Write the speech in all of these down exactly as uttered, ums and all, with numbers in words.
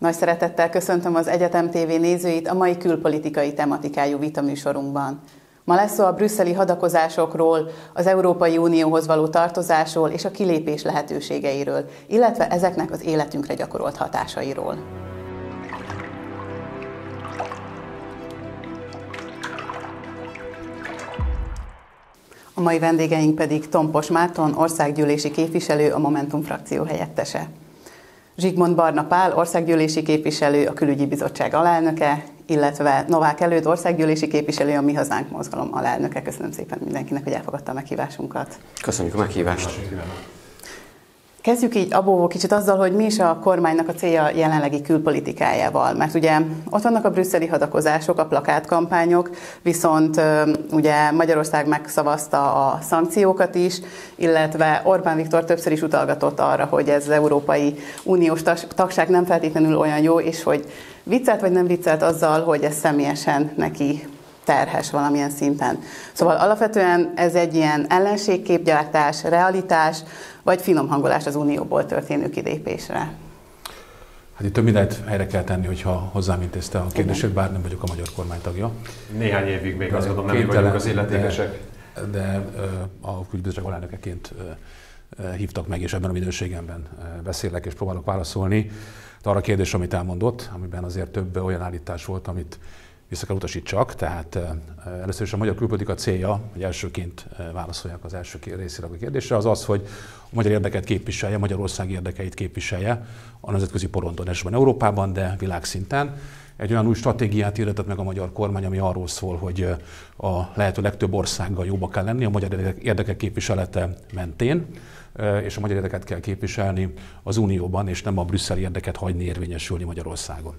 Nagy szeretettel köszöntöm az Egyetem té vé nézőit a mai külpolitikai tematikájú vitaműsorunkban. Ma lesz szó a brüsszeli hadakozásokról, az Európai Unióhoz való tartozásról és a kilépés lehetőségeiről, illetve ezeknek az életünkre gyakorolt hatásairól. A mai vendégeink pedig Tompos Márton, országgyűlési képviselő, a Momentum frakció helyettese. Zsigmond Barna Pál, országgyűlési képviselő, a Külügyi Bizottság alelnöke, illetve Novák Előd, országgyűlési képviselő, a Mi Hazánk mozgalom alelnöke. Köszönöm szépen mindenkinek, hogy elfogadta a meghívásunkat. Köszönjük a meghívást! Kezdjük így abból kicsit azzal, hogy mi is a kormánynak a célja jelenlegi külpolitikájával. Mert ugye ott vannak a brüsszeli hadakozások, a plakátkampányok, viszont ugye Magyarország megszavazta a szankciókat is, illetve Orbán Viktor többször is utalgatott arra, hogy ez az Európai Uniós tagság nem feltétlenül olyan jó, és hogy viccelt vagy nem viccelt azzal, hogy ez személyesen neki terhes valamilyen szinten. Szóval alapvetően ez egy ilyen ellenségképgyártás, realitás, vagy finom hangolás az Unióból történő kilépésre? Hát itt több mindent helyre kell tenni, hogyha hozzám intézte a kérdését, bár nem vagyok a magyar kormány tagja. Néhány évig még azt gondolom, nem mi vagyunk az illetékesek. De, de a külügybizottság alelnökeként hívtak meg, és ebben a minőségemben beszélek és próbálok válaszolni. De arra a kérdés, amit elmondott, amiben azért több olyan állítás volt, amit vissza kell utasítsak, tehát először is a magyar külpolitika célja, hogy elsőként válaszoljak az első részére a kérdésre, az az, hogy a magyar érdeket képviselje, Magyarország érdekeit képviselje a nemzetközi porondon, elsősorban Európában, de világszinten. Egy olyan új stratégiát hirdetett meg a magyar kormány, ami arról szól, hogy a lehető legtöbb országgal jóba kell lenni a magyar érdekek képviselete mentén, és a magyar érdeket kell képviselni az Unióban, és nem a brüsszeli érdeket hagyni érvényesülni Magyarországon.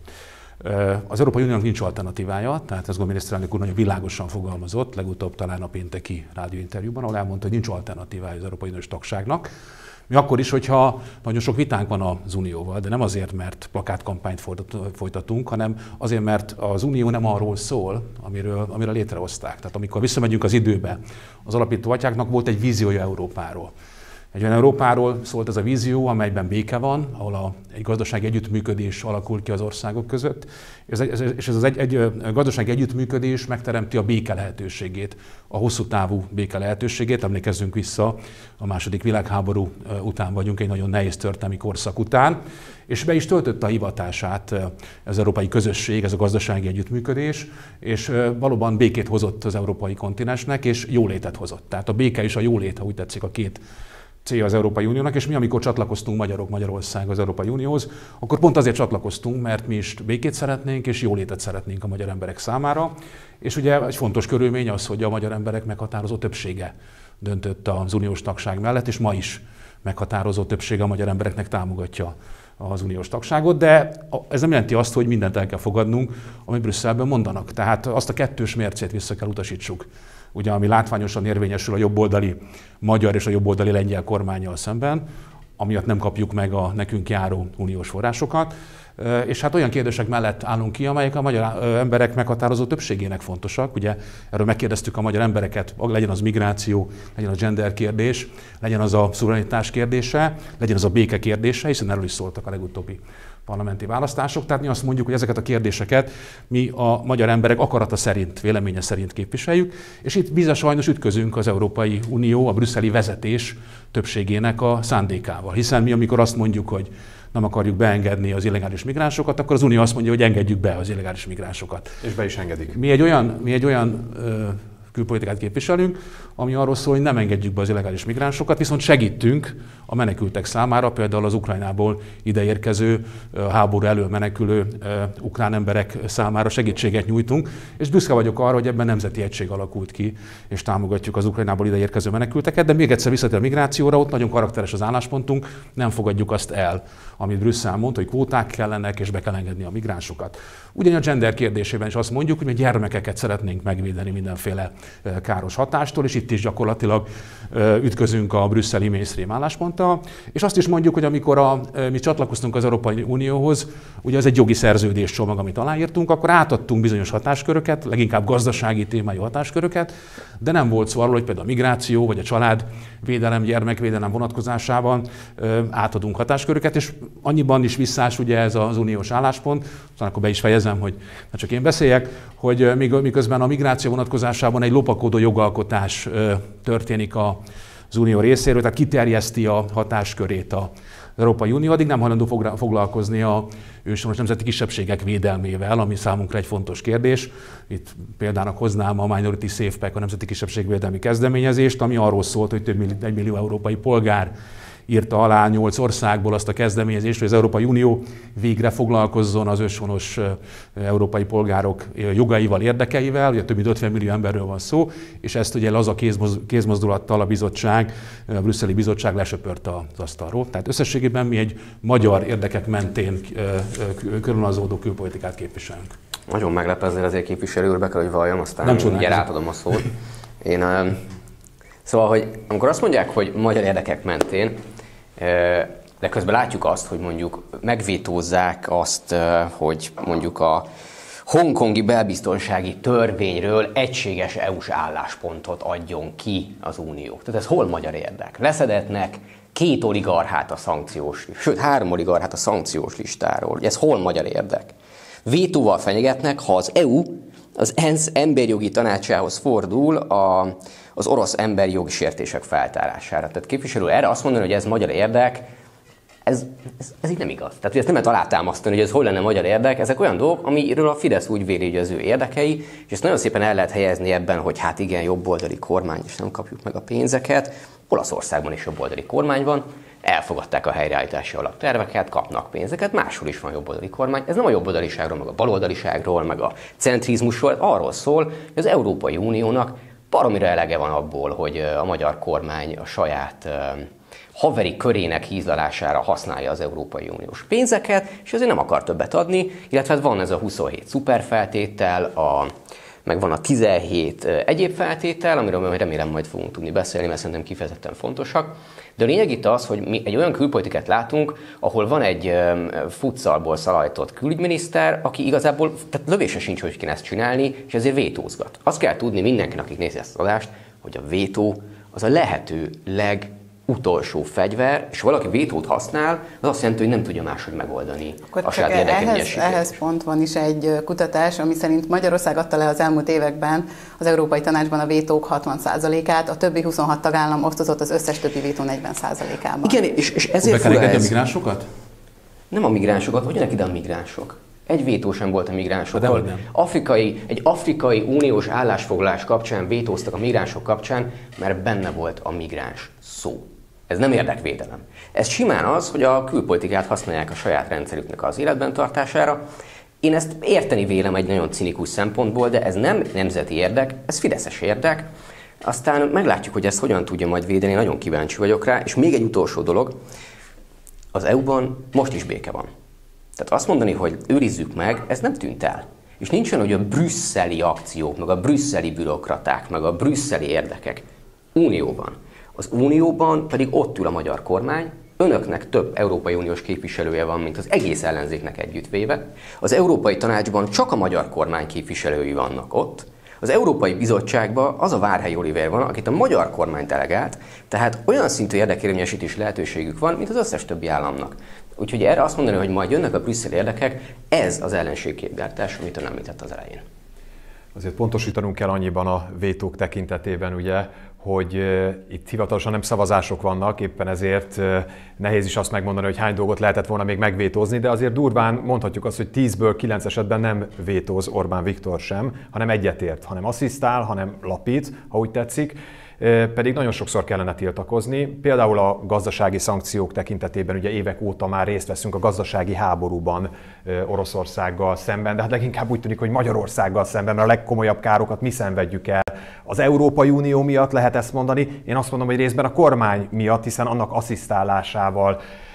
Az Európai Uniónak nincs alternatívája, tehát ez a miniszterelnök úr nagyon világosan fogalmazott, legutóbb talán a pénteki rádióinterjúban, ahol elmondta, hogy nincs alternatívája az Európai Uniós tagságnak. Mi akkor is, hogyha nagyon sok vitánk van az Unióval, de nem azért, mert plakátkampányt folytatunk, hanem azért, mert az Unió nem arról szól, amiről, amiről létrehozták. Tehát amikor visszamegyünk az időbe, az alapító atyáknak volt egy víziója Európáról. Egy olyan Európáról szólt ez a vízió, amelyben béke van, ahol a, egy gazdasági együttműködés alakul ki az országok között, és ez, és ez az egy, egy gazdasági együttműködés megteremti a béke lehetőségét, a hosszú távú béke lehetőségét. Emlékezzünk vissza, a második világháború után vagyunk, egy nagyon nehéz történelmi korszak után, és be is töltötte a hivatását az európai közösség, ez a gazdasági együttműködés, és valóban békét hozott az európai kontinensnek, és jólétet hozott. Tehát a béke és a jólét, ha úgy tetszik, a két célja az Európai Uniónak, és mi, amikor csatlakoztunk magyarok, Magyarország az Európai Unióhoz, akkor pont azért csatlakoztunk, mert mi is békét szeretnénk, és jólétet szeretnénk a magyar emberek számára. És ugye egy fontos körülmény az, hogy a magyar emberek meghatározó többsége döntött az uniós tagság mellett, és ma is meghatározó többsége a magyar embereknek támogatja az uniós tagságot, de ez nem jelenti azt, hogy mindent el kell fogadnunk, amit Brüsszelben mondanak. Tehát azt a kettős mércét vissza kell utasítsuk, ugye, ami látványosan érvényesül a jobboldali magyar és a jobboldali lengyel kormánnyal szemben, amiatt nem kapjuk meg a nekünk járó uniós forrásokat. És hát olyan kérdések mellett állunk ki, amelyek a magyar emberek meghatározó többségének fontosak. Ugye erről megkérdeztük a magyar embereket, legyen az migráció, legyen a gender kérdés, legyen az a szuverenitás kérdése, legyen az a béke kérdése, hiszen erről is szóltak a legutóbbi parlamenti választások. Tehát mi azt mondjuk, hogy ezeket a kérdéseket mi a magyar emberek akarata szerint, véleménye szerint képviseljük, és itt bizony sajnos ütközünk az Európai Unió, a brüsszeli vezetés többségének a szándékával. Hiszen mi, amikor azt mondjuk, hogy nem akarjuk beengedni az illegális migránsokat, akkor az Unió azt mondja, hogy engedjük be az illegális migránsokat. És be is engedik. Mi egy olyan, mi egy olyan ö, külpolitikát képviselünk, ami arról szól, hogy nem engedjük be az illegális migránsokat, viszont segítünk a menekültek számára, például az Ukrajnából ideérkező, háború elől menekülő ukrán emberek számára segítséget nyújtunk, és büszke vagyok arra, hogy ebben nemzeti egység alakult ki, és támogatjuk az Ukrajnából ideérkező menekülteket, de még egyszer visszatér a migrációra, ott nagyon karakteres az álláspontunk, nem fogadjuk azt el, amit Brüsszel mondta, hogy kvóták kellenek, és be kell engedni a migránsokat. Ugyan a gender kérdésében is azt mondjuk, hogy mi gyermekeket szeretnénk megvédeni mindenféle káros hatástól, és itt is gyakorlatilag ütközünk a brüsszeli mainstream állásponttal, és azt is mondjuk, hogy amikor a, mi csatlakoztunk az Európai Unióhoz, ugye ez egy jogi szerződéscsomag, amit aláírtunk, akkor átadtunk bizonyos hatásköröket, leginkább gazdasági témájú hatásköröket, de nem volt szó arról, hogy például a migráció vagy a családvédelem, gyermekvédelem vonatkozásában átadunk hatásköröket, és annyiban is visszás ugye ez az uniós álláspont, aztán akkor be is fejezem, hogy ne csak én beszéljek, hogy miközben a migráció vonatkozásában egy lopakodó jogalkotás történik a az Unió részéről, tehát kiterjeszti a hatáskörét az Európai Unió, addig nem hajlandó foglalkozni a őshonos nemzeti kisebbségek védelmével, ami számunkra egy fontos kérdés. Itt példának hoznám a Minority Safe Pack, a Nemzeti Kisebbségvédelmi kezdeményezést, ami arról szólt, hogy több millió, egy millió európai polgár írta alá nyolc országból azt a kezdeményezést, hogy az Európai Unió végre foglalkozzon az őshonos európai polgárok jogaival, érdekeivel, ugye több mint ötven millió emberről van szó, és ezt ugye laza kézmozdulattal a bizottság, a brüsszeli bizottság lesöpörte az asztalról. Tehát összességében mi egy magyar érdekek mentén körülazódó külpolitikát képviselünk. Nagyon meglep ezzel azért képviselő úr, be kell, hogy valljam, aztán mindjárt átadom a szót. Én, szóval, hogy amikor azt mondják, hogy magyar érdekek mentén, de közben látjuk azt, hogy mondjuk megvétózzák azt, hogy mondjuk a hongkongi belbiztonsági törvényről egységes é u-s álláspontot adjon ki az Unió. Tehát ez hol magyar érdek? Leszedetnek két oligarchát a szankciós, sőt három oligarchát a szankciós listáról. Ez hol magyar érdek? Vétóval fenyegetnek, ha az é u az ENSZ emberjogi tanácsához fordul a, az orosz emberi jogi sértések feltárására. Tehát képviselő erre azt mondani, hogy ez magyar érdek, ez, ez, ez így nem igaz. Tehát ezt nem lehet alátámasztani, hogy ez hol lenne magyar érdek. Ezek olyan dolgok, amiről a Fidesz úgy véli, hogy az ő érdekei, és ezt nagyon szépen el lehet helyezni ebben, hogy hát igen, jobboldali kormány, és nem kapjuk meg a pénzeket. Olaszországban is jobboldali kormány van, elfogadták a helyreállítási alapterveket, kapnak pénzeket, máshol is van jobboldali kormány. Ez nem a jobboldaliságról, meg a baloldaliságról, meg a centrizmusról, arról szól, hogy az Európai Uniónak baromira elege van abból, hogy a magyar kormány a saját haveri körének hízlalására használja az Európai Uniós pénzeket, és azért nem akar többet adni, illetve van ez a huszonhét szuperfeltétel, a meg van a tizenhét egyéb feltétel, amiről majd remélem majd fogunk tudni beszélni, mert szerintem kifejezetten fontosak. De a lényeg itt az, hogy mi egy olyan külpolitikát látunk, ahol van egy futszalból szalajtott külügyminiszter, aki igazából tehát lövése sincs, hogy kéne ezt csinálni, és ezért vétózgat. Azt kell tudni mindenkinek, akik nézi ezt az adást, hogy a vétó az a lehető leg utolsó fegyver, és valaki vétót használ, az azt jelenti, hogy nem tudja máshogy megoldani akkor a saját érdekényességét. Ehhez, ehhez pont van is egy kutatás, ami szerint Magyarország adta le az elmúlt években az Európai Tanácsban a vétók hatvan százalékát, a többi huszonhat tagállam osztozott az összes többi vétó negyven százalékában. Igen, és, és ezért fura ez. A migránsokat? Nem a migránsokat, hogy jönnek ide a migránsok? Egy vétó sem volt a migránsokkal. Afrikai, egy afrikai uniós állásfoglalás kapcsán vétóztak a migránsok kapcsán, mert benne volt a migráns szó. Ez nem érdekvédelem. Ez simán az, hogy a külpolitikát használják a saját rendszerüknek az életben tartására. Én ezt érteni vélem egy nagyon cinikus szempontból, de ez nem nemzeti érdek, ez fideszes érdek. Aztán meglátjuk, hogy ezt hogyan tudja majd védeni, nagyon kíváncsi vagyok rá. És még egy utolsó dolog, az é u-ban most is béke van. Tehát azt mondani, hogy őrizzük meg, ez nem tűnt el. És nincs olyan, hogy a brüsszeli akciók, meg a brüsszeli bürokraták, meg a brüsszeli érdekek unióban. Az Unióban pedig ott ül a magyar kormány, önöknek több Európai Uniós képviselője van, mint az egész ellenzéknek együttvéve. Az Európai Tanácsban csak a magyar kormány képviselői vannak ott. Az Európai Bizottságban az a Várhelyi Olivér van, akit a magyar kormány delegált, tehát olyan szintű érdekérvényesítési lehetőségük van, mint az összes többi államnak. Úgyhogy erre azt mondani, hogy majd jönnek a brüsszeli érdekek, ez az ellenségképgyártás, amit ön említett az elején. Azért pontosítanunk kell annyiban a vétók tekintetében, ugye, hogy uh, itt hivatalosan nem szavazások vannak, éppen ezért uh, nehéz is azt megmondani, hogy hány dolgot lehetett volna még megvétózni, de azért durván mondhatjuk azt, hogy tízből kilenc esetben nem vétóz Orbán Viktor sem, hanem egyetért, hanem asszisztál, hanem lapít, ha úgy tetszik. Pedig nagyon sokszor kellene tiltakozni. Például a gazdasági szankciók tekintetében ugye évek óta már részt veszünk a gazdasági háborúban Oroszországgal szemben, de hát leginkább úgy tűnik, hogy Magyarországgal szemben, mert a legkomolyabb károkat mi szenvedjük el. Az Európai Unió miatt lehet ezt mondani, én azt mondom, hogy részben a kormány miatt, hiszen annak asszisztálásával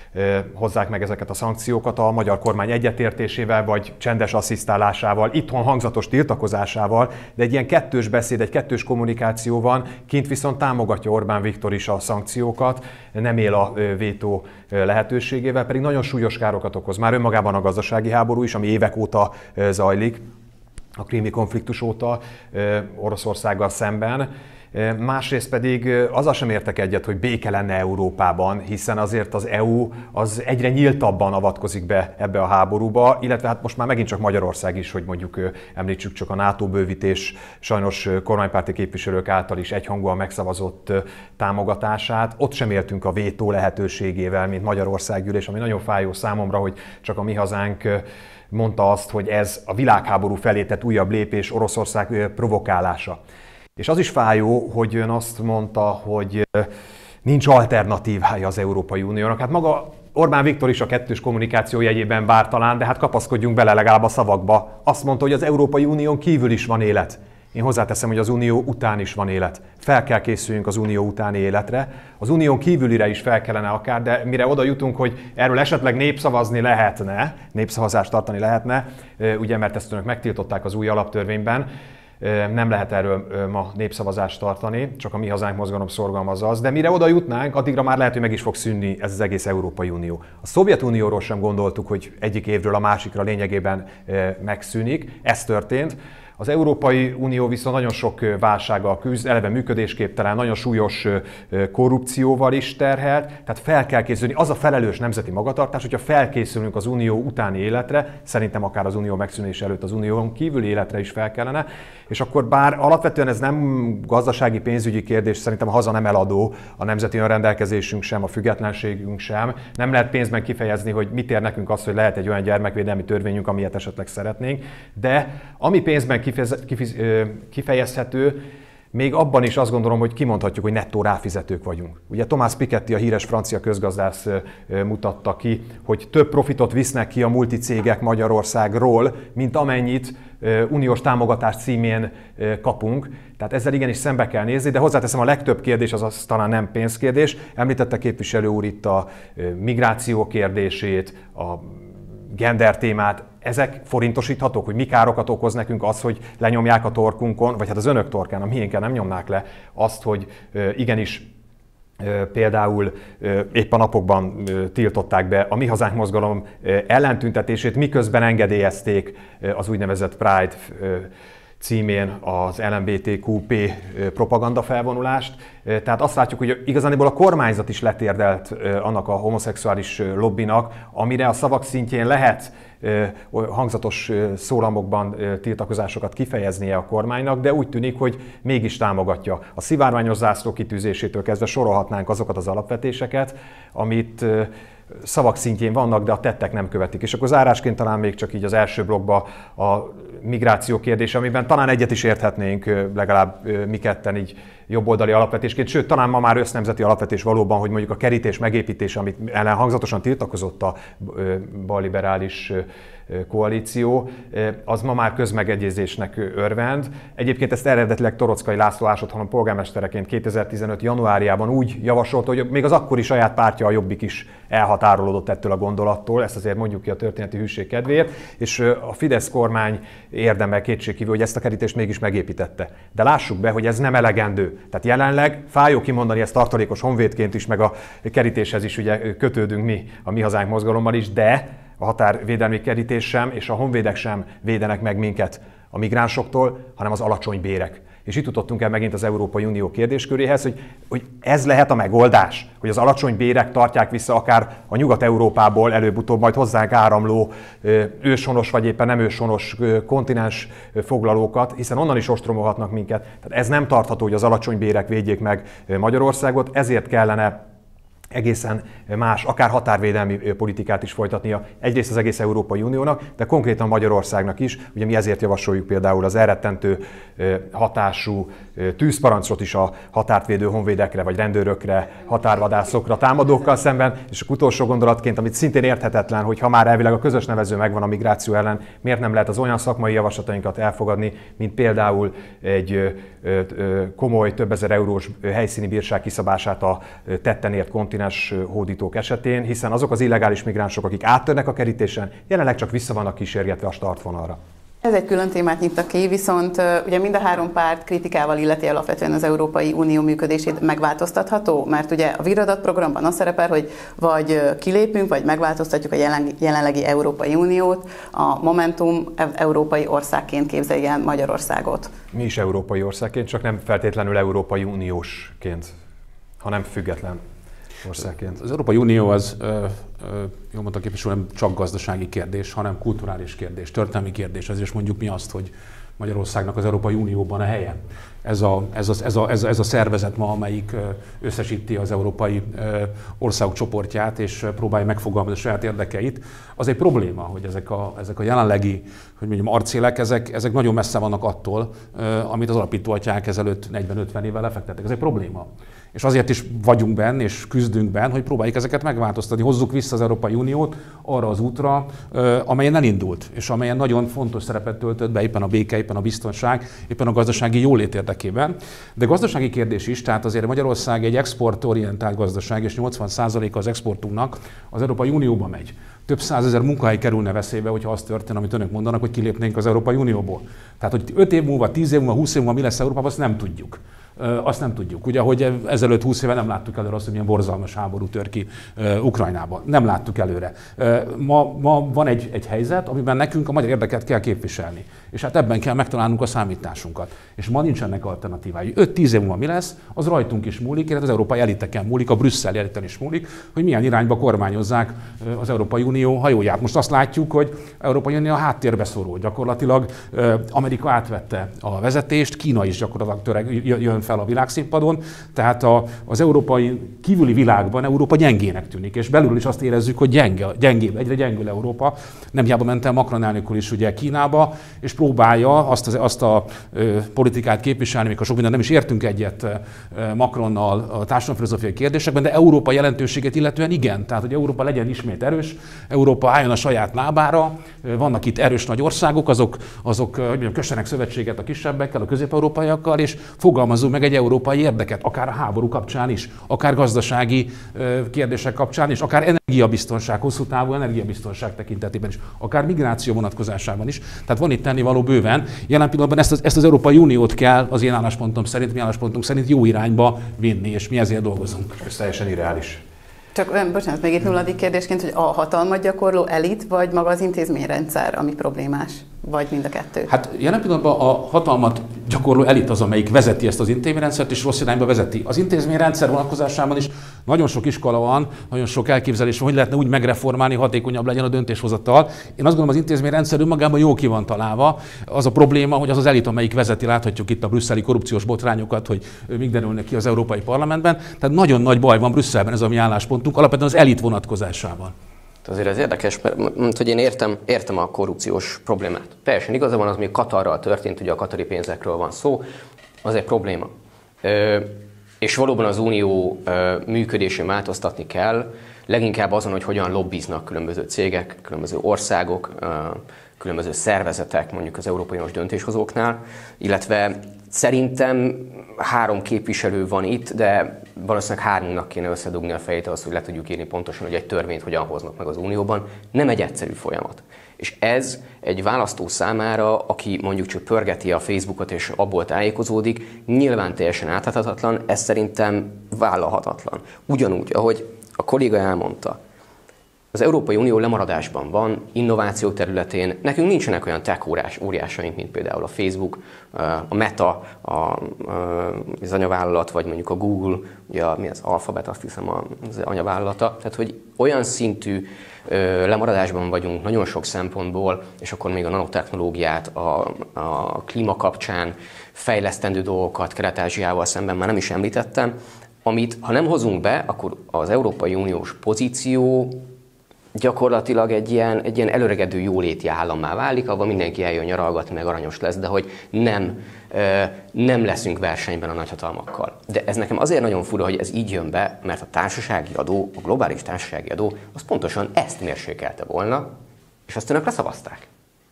hozzák meg ezeket a szankciókat a magyar kormány egyetértésével, vagy csendes asszisztálásával, itthon hangzatos tiltakozásával, de egy ilyen kettős beszéd, egy kettős kommunikáció van, kint viszont támogatja Orbán Viktor is a szankciókat, nem él a vétó lehetőségével, pedig nagyon súlyos károkat okoz. Már önmagában a gazdasági háború is, ami évek óta zajlik, a krími konfliktus óta Oroszországgal szemben. Másrészt pedig azzal sem értek egyet, hogy béke lenne Európában, hiszen azért az é u az egyre nyíltabban avatkozik be ebbe a háborúba, illetve hát most már megint csak Magyarország is, hogy mondjuk említsük csak a NATO bővítés sajnos kormánypárti képviselők által is egyhangúan megszavazott támogatását. Ott sem éltünk a vétó lehetőségével, mint Magyarországgyűlés, ami nagyon fájó számomra, hogy csak a mi hazánk mondta azt, hogy ez a világháború felé tett újabb lépés, Oroszország provokálása. És az is fájó, hogy ön azt mondta, hogy nincs alternatívája az Európai Uniónak. Hát maga Orbán Viktor is a kettős kommunikáció jegyében bár talán, de hát kapaszkodjunk bele legalább a szavakba. Azt mondta, hogy az Európai Unión kívül is van élet. Én hozzáteszem, hogy az Unió után is van élet. Fel kell készüljünk az Unió utáni életre. Az Unión kívülire is fel kellene akár, de mire oda jutunk, hogy erről esetleg népszavazni lehetne, népszavazást tartani lehetne, ugye, mert ezt önök megtiltották az új alaptörvényben, nem lehet erről ma népszavazást tartani, csak a Mi Hazánk mozgalom szorgalmazza az, de mire oda jutnánk, addigra már lehet, hogy meg is fog szűnni ez az egész Európai Unió. A Szovjetunióról sem gondoltuk, hogy egyik évről a másikra lényegében megszűnik, ez történt. Az Európai Unió viszont nagyon sok válsággal küzd, eleve működésképtelen, nagyon súlyos korrupcióval is terhelt, tehát fel kell készülni. Az a felelős nemzeti magatartás, hogyha felkészülünk az Unió utáni életre, szerintem akár az Unió megszűnése előtt az Unión kívüli életre is fel kellene, és akkor bár alapvetően ez nem gazdasági, pénzügyi kérdés, szerintem a haza nem eladó, a nemzeti önrendelkezésünk sem, a függetlenségünk sem. Nem lehet pénzben kifejezni, hogy mit ér nekünk az, hogy lehet egy olyan gyermekvédelmi törvényünk, amilyet esetleg szeretnénk, de ami pénzben kifejezhető, még abban is azt gondolom, hogy kimondhatjuk, hogy nettó ráfizetők vagyunk. Ugye Thomas Piketty, a híres francia közgazdász mutatta ki, hogy több profitot visznek ki a multicégek Magyarországról, mint amennyit uniós támogatás címén kapunk. Tehát ezzel igenis szembe kell nézni, de hozzáteszem, a legtöbb kérdés az, az talán nem pénzkérdés. Említette képviselő úr itt a migráció kérdését, a gender témát. Ezek forintosíthatók, hogy mi károkat okoz nekünk az, hogy lenyomják a torkunkon, vagy hát az önök torkán, a miénken nem nyomnák le azt, hogy igenis például épp a napokban tiltották be a Mi Hazánk mozgalom ellentüntetését, miközben engedélyezték az úgynevezett Pride címén az el em bé té kú pé propaganda felvonulást. Tehát azt látjuk, hogy igazából a kormányzat is letérdelt annak a homoszexuális lobbinak, amire a szavak szintjén lehet hangzatos szólamokban tiltakozásokat kifejeznie a kormánynak, de úgy tűnik, hogy mégis támogatja. A szivárványos zászló kitűzésétől kezdve sorolhatnánk azokat az alapvetéseket, amit szavak szintjén vannak, de a tettek nem követik. És akkor zárásként talán még csak így az első blokkba a migráció kérdése, amiben talán egyet is érthetnénk, legalább mi ketten így jobboldali alapvetésként, sőt, talán ma már össznemzeti alapvetés valóban, hogy mondjuk a kerítés megépítése, amit ellen hangzatosan tiltakozott a balliberális koalíció, az ma már közmegegyezésnek örvend. Egyébként ezt eredetileg Torockai László Ásodhalom polgármestereként kétezer-tizenöt januárjában úgy javasolta, hogy még az akkori saját pártja, a Jobbik is elhatárolódott ettől a gondolattól, ezt azért mondjuk ki a történeti hűség kedvéért, és a Fidesz kormány érdemel kétségkívül, hogy ezt a kerítést mégis megépítette. De lássuk be, hogy ez nem elegendő. Tehát jelenleg fájó kimondani ezt tartalékos honvédként is, meg a kerítéshez is ugye kötődünk mi, a Mi Hazánk mozgalommal is, de a határvédelmi kerítés sem, és a honvédek sem védenek meg minket a migránsoktól, hanem az alacsony bérek. És itt jutottunk el megint az Európai Unió kérdésköréhez, hogy, hogy ez lehet a megoldás, hogy az alacsony bérek tartják vissza akár a Nyugat-Európából előbb-utóbb majd hozzánk áramló őshonos vagy éppen nem őshonos kontinens foglalókat, hiszen onnan is ostromolhatnak minket. Tehát ez nem tartható, hogy az alacsony bérek védjék meg Magyarországot, ezért kellene egészen más, akár határvédelmi politikát is folytatnia egyrészt az egész Európai Uniónak, de konkrétan Magyarországnak is. Ugye mi ezért javasoljuk például az elrettentő hatású tűzparancsot is a határvédő honvédekre, vagy rendőrökre, határvadászokra, támadókkal szemben, és a utolsó gondolatként, amit szintén érthetetlen, hogy ha már elvileg a közös nevező megvan a migráció ellen, miért nem lehet az olyan szakmai javaslatainkat elfogadni, mint például egy komoly, több ezer eurós helyszíni bírság kiszabását a tetten ért kontinens kontinens hódítók esetén, hiszen azok az illegális migránsok, akik áttörnek a kerítésen, jelenleg csak vissza vannak kísérgetve a startvonalra. Ez egy külön témát nyitnak ki, viszont ugye mind a három párt kritikával illeti alapvetően az Európai Unió működését. Megváltoztatható? Mert ugye a Víradat programban az szerepel, hogy vagy kilépünk, vagy megváltoztatjuk a jelen, jelenlegi Európai Uniót. A Momentum európai országként képzelje el Magyarországot. Mi is európai országként, csak nem feltétlenül Európai Uniósként, hanem független országként. Az Európai Unió az, jól mondta képviselő, nem csak gazdasági kérdés, hanem kulturális kérdés, történelmi kérdés. Ezért mondjuk mi azt, hogy Magyarországnak az Európai Unióban a helye. Ez a, ez a, ez a, ez a, ez a szervezet ma, amelyik összesíti az európai országok csoportját, és próbálja megfogalmazni a saját érdekeit. Az egy probléma, hogy ezek a, ezek a jelenlegi, hogy mondjam, arcélek, ezek, ezek nagyon messze vannak attól, amit az alapítóatyák ezelőtt negyven-ötven évvel lefektettek. Ez egy probléma. És azért is vagyunk benne, és küzdünk benne, hogy próbáljuk ezeket megváltoztatni. Hozzuk vissza az Európai Uniót arra az útra, amelyen elindult, és amelyen nagyon fontos szerepet töltött be éppen a béke, éppen a biztonság, éppen a gazdasági jólét érdekében. De gazdasági kérdés is, tehát azért Magyarország egy exportorientált gazdaság, és nyolcvan százaléka az exportunknak az Európai Unióba megy. Több százezer munkahely kerülne veszélybe, hogyha az történne, amit önök mondanak, hogy kilépnénk az Európai Unióból. Tehát, hogy öt év múlva, tíz év múlva, húsz év múlva mi lesz Európában, azt nem tudjuk. Azt nem tudjuk. Ugye, hogy ezelőtt húsz éve nem láttuk előre azt, hogy milyen borzalmas háború tör ki uh, Ukrajnában. Nem láttuk előre. Uh, ma, ma van egy, egy helyzet, amiben nekünk a magyar érdeket kell képviselni. És hát ebben kell megtalálnunk a számításunkat. És ma nincsenek alternatívái. öt-tíz év múlva mi lesz, az rajtunk is múlik, illetve az európai eliteken múlik, a brüsszeli eliten is múlik, hogy milyen irányba kormányozzák az Európai Unió hajóját. Most azt látjuk, hogy az Európai Unió a háttérbe szorul. Gyakorlatilag uh, Amerika átvette a vezetést, Kína is gyakorlatilag töreg, jön fel a világszínpadon, tehát a, az európai kívüli világban Európa gyengének tűnik, és belül is azt érezzük, hogy gyenge, gyengébb, egyre gyengül Európa. Nem hiába ment el Macron elnök úr is ugye Kínába, és próbálja azt, az, azt a ö, politikát képviselni, mikor sok minden nem is értünk egyet ö, Macronnal a társadalomfilozófiai kérdésekben, de Európa jelentőségét illetően igen, tehát hogy Európa legyen ismét erős, Európa álljon a saját lábára, vannak itt erős nagy országok, azok, azok hogy mondjam, kössenek szövetséget a kisebbekkel, a közép-európaiakkal, és fogalmazzunk meg egy európai érdeket, akár a háború kapcsán is, akár gazdasági kérdések kapcsán is, akár energiabiztonság, hosszú távú energiabiztonság tekintetében is, akár migráció vonatkozásában is. Tehát van itt tennivaló bőven. Jelen pillanatban ezt az, ezt az Európai Uniót kell az én álláspontom szerint, mi álláspontunk szerint jó irányba vinni, és mi ezért dolgozunk. Ez teljesen irreális. Csak, bocsánat, még itt nulladik kérdésként, hogy a hatalmat gyakorló elit, vagy maga az intézményrendszer, ami problémás? Vagy mind a kettő? Hát jelen pillanatban a hatalmat gyakorló elit az, amelyik vezeti ezt az intézményrendszert, és rossz irányba vezeti. Az intézményrendszer vonatkozásában is nagyon sok iskola van, nagyon sok elképzelés van, hogy lehetne úgy megreformálni, hatékonyabb legyen a döntéshozatal. Én azt gondolom, az intézményrendszer önmagában jó ki van találva. Az a probléma, hogy az az elit, amelyik vezeti, láthatjuk itt a brüsszeli korrupciós botrányokat, hogy mik derülnek ki az Európai Parlamentben. Tehát nagyon nagy baj van Brüsszelben, ez a mi álláspontunk, alapvetően az elit vonatkozásában. Azért ez érdekes, mert hogy én értem, értem a korrupciós problémát. Teljesen igaza van, az még Katarral történt, ugye a katari pénzekről van szó, az egy probléma. Ö, és valóban az unió ö, működésén változtatni kell, leginkább azon, hogy hogyan lobbiznak különböző cégek, különböző országok, ö, különböző szervezetek, mondjuk az Európai Uniós döntéshozóknál, illetve szerintem három képviselő van itt, de valószínűleg hármunknak kéne összedugni a fejét ahhoz, hogy le tudjuk írni pontosan, hogy egy törvényt hogyan hoznak meg az Unióban. Nem egy egyszerű folyamat. És ez egy választó számára, aki mondjuk csak pörgeti a Facebookot és abból tájékozódik, nyilván teljesen átláthatatlan, ez szerintem vállalhatatlan. Ugyanúgy, ahogy a kolléga elmondta, az Európai Unió lemaradásban van, innováció területén. Nekünk nincsenek olyan tech óriásaink, mint például a Facebook, a Meta, az anyavállalat, vagy mondjuk a Google, ugye mi az Alphabet, azt hiszem az anyavállalata. Tehát, hogy olyan szintű lemaradásban vagyunk nagyon sok szempontból, és akkor még a nanotechnológiát, a, a klíma kapcsán fejlesztendő dolgokat Kelet-Ázsiával szemben már nem is említettem, amit ha nem hozunk be, akkor az Európai Uniós pozíció gyakorlatilag egy ilyen, egy ilyen előregedő jóléti állammá válik, ahol mindenki eljön nyaralgatni, meg aranyos lesz, de hogy nem, nem leszünk versenyben a nagyhatalmakkal. De ez nekem azért nagyon fura, hogy ez így jön be, mert a társasági adó, a globális társasági adó, az pontosan ezt mérsékelte volna, és azt önök leszavazták.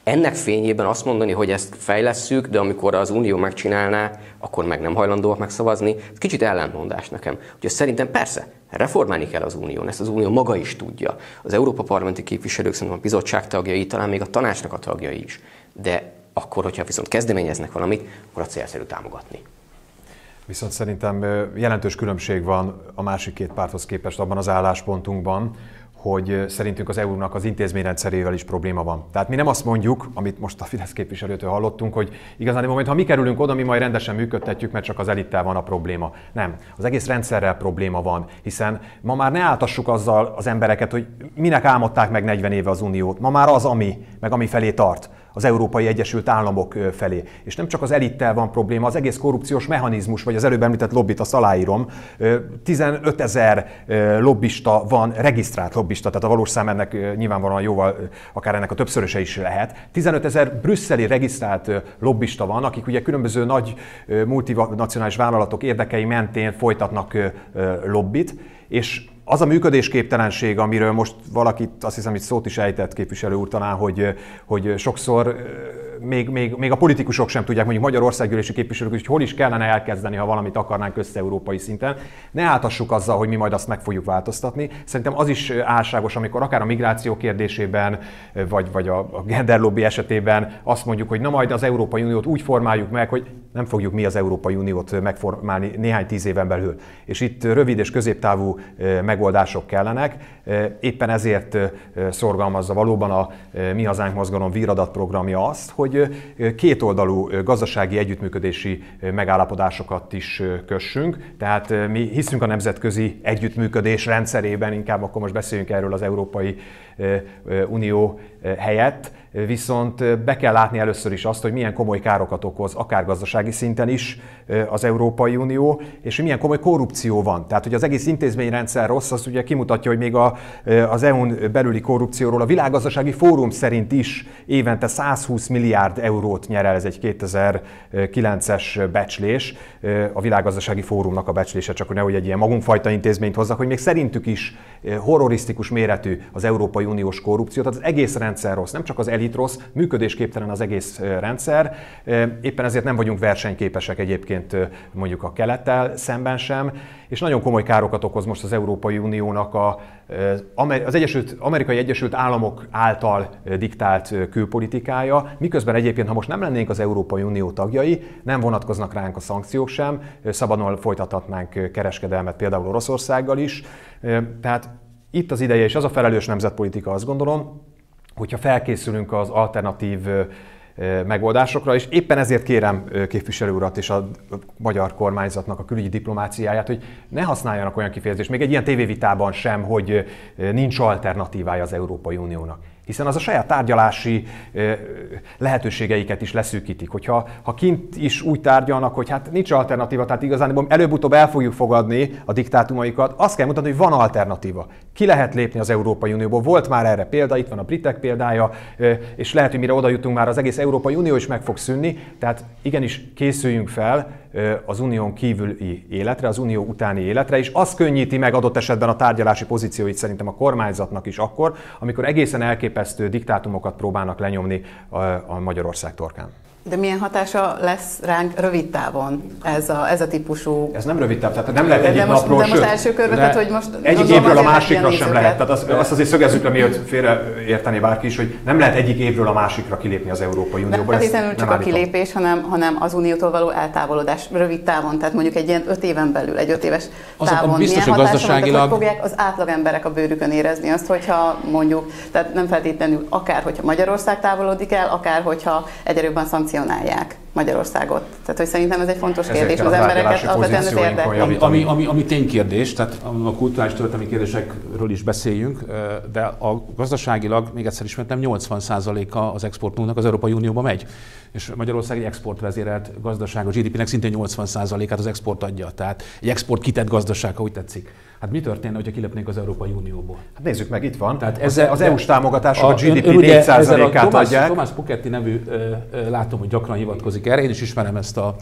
Ennek fényében azt mondani, hogy ezt fejlesszük, de amikor az Unió megcsinálná, akkor meg nem hajlandóak megszavazni, ez kicsit ellentmondás nekem. Úgyhogy szerintem persze, reformálni kell az Unión, ezt az Unió maga is tudja. Az Európa parlamenti képviselők, szerintem a bizottság tagjai, talán még a tanácsnak a tagjai is. De akkor, hogyha viszont kezdeményeznek valamit, akkor a célszerű támogatni. Viszont szerintem jelentős különbség van a másik két párthoz képest abban az álláspontunkban, hogy szerintünk az é u-nak az intézményrendszerével is probléma van. Tehát mi nem azt mondjuk, amit most a Fidesz képviselőtől hallottunk, hogy igazán moment, ha mi kerülünk oda, mi majd rendesen működtetjük, mert csak az elittel van a probléma. Nem. Az egész rendszerrel probléma van, hiszen ma már ne áltassuk azzal az embereket, hogy minek álmodták meg negyven éve az Uniót. Ma már az, ami, meg ami felé tart. Az Európai Egyesült Államok felé. És nem csak az elittel van probléma, az egész korrupciós mechanizmus, vagy az előbb említett lobbit, azt aláírom. tizenötezer lobbista van, regisztrált lobbista, tehát a valós szám ennek nyilvánvalóan jóval, akár ennek a többszöröse is lehet. tizenötezer brüsszeli regisztrált lobbista van, akik ugye különböző nagy multinacionális vállalatok érdekei mentén folytatnak lobbit, és az a működésképtelenség, amiről most valaki, azt hiszem, itt szót is ejtett képviselő úr talán, hogy, hogy sokszor még, még, még a politikusok sem tudják, mondjuk Magyarországgyűlési képviselők, hogy hol is kellene elkezdeni, ha valamit akarnánk össze-európai szinten. Ne áltassuk azzal, hogy mi majd azt meg fogjuk változtatni. Szerintem az is álságos, amikor akár a migráció kérdésében, vagy, vagy a genderlobby esetében azt mondjuk, hogy na majd az Európai Uniót úgy formáljuk meg, hogy nem fogjuk mi az Európai Uniót megformálni néhány tíz éven belül. És itt rövid és középtávú megoldások kellenek. Éppen ezért szorgalmazza valóban a Mi Hazánk mozgalom víradat programja azt, hogy kétoldalú gazdasági együttműködési megállapodásokat is kössünk. Tehát mi hiszünk a nemzetközi együttműködés rendszerében, inkább akkor most beszéljünk erről az Európai Unió helyett, viszont be kell látni először is azt, hogy milyen komoly károkat okoz, akár gazdasági szinten is az Európai Unió, és hogy milyen komoly korrupció van. Tehát, hogy az egész intézményrendszer rossz, az ugye kimutatja, hogy még a, az é u-n belüli korrupcióról a Világgazdasági Fórum szerint is évente százhúsz milliárd eurót nyer el, ez egy kétezer-kilences becslés, a Világgazdasági Fórumnak a becslése, csak hogy nehogy egy ilyen magunkfajta intézményt hozzak, hogy még szerintük is horrorisztikus méretű az Európai Uniós korrupció, tehát az egész rendszer rossz, nem csak az elit rossz, működésképtelen az egész rendszer, éppen ezért nem vagyunk versenyképesek egyébként mondjuk a kelettel szemben sem, és nagyon komoly károkat okoz most az Európai Uniónak a, az Egyesült, Amerikai Egyesült Államok által diktált külpolitikája, miközben egyébként, ha most nem lennénk az Európai Unió tagjai, nem vonatkoznak ránk a szankciók sem, szabadon folytathatnánk kereskedelmet például Oroszországgal is, tehát itt az ideje, és az a felelős nemzetpolitika, azt gondolom, hogyha felkészülünk az alternatív megoldásokra, és éppen ezért kérem képviselő urat és a magyar kormányzatnak a külügyi diplomáciáját, hogy ne használjanak olyan kifejezést, még egy ilyen tévévitában sem, hogy nincs alternatívája az Európai Uniónak. Hiszen az a saját tárgyalási lehetőségeiket is leszűkítik. Hogyha ha kint is úgy tárgyalnak, hogy hát nincs alternatíva, tehát igazán előbb-utóbb el fogjuk fogadni a diktátumaikat, azt kell mutatni, hogy van alternatíva. Ki lehet lépni az Európai Unióból. Volt már erre példa, itt van a britek példája, és lehet, hogy mire oda jutunk, már az egész Európai Unió is meg fog szűnni. Tehát igenis készüljünk fel az unión kívüli életre, az unió utáni életre, és az könnyíti meg adott esetben a tárgyalási pozícióit szerintem a kormányzatnak is akkor, amikor egészen elképesztő diktátumokat próbálnak lenyomni a, a Magyarország torkán. De milyen hatása lesz ránk rövid távon ez a, ez a típusú... Ez nem rövid táv, tehát nem lehet egyik most, napról, de most első körben, tehát hogy most... Egyik évről a másikra sem lehet, tehát azt, azt azért szögezzük le, miért félreértené bárki is, hogy nem lehet egyik évről a másikra kilépni az Európai Unióból. Nem feltétlenül csak a kilépés, hanem, hanem az uniótól való eltávolodás rövid távon, tehát mondjuk egy ilyen öt éven belül, egy öt éves távon. Biztos, milyen hogy gazdaságilag... van, hogy fogják az átlag emberek a bőrükön érezni azt, hogyha mondjuk, tehát nem feltétlenül akár, hogyha Magyarország távolodik el, akár, hogyha egyre jobban szankcionálják Magyarországot. Tehát, hogy szerintem ez egy fontos Ezért kérdés, az embereket alapvetően az érdekel. Ami, ami, ami, ami ténykérdés, tehát a kulturális történelmi kérdésekről is beszéljünk, de a gazdaságilag, még egyszer ismertem, nyolcvan százaléka az exportunknak az Európai Unióba megy. És Magyarország egy exportvezérelt gazdaság, a gé dé pének szintén nyolcvan százalékát az export adja. Tehát egy export kitett gazdaság, ha úgy tetszik. Hát mi történne, hogyha kilépnénk az Európai Unióból? Hát nézzük meg, itt van. Tehát ezzel, az é u-s támogatások a, a gé dé pé ön, négy százalékát Thomas, adják. Thomas Piketty nevű, látom, hogy gyakran hivatkozik erre, én is ismerem ezt a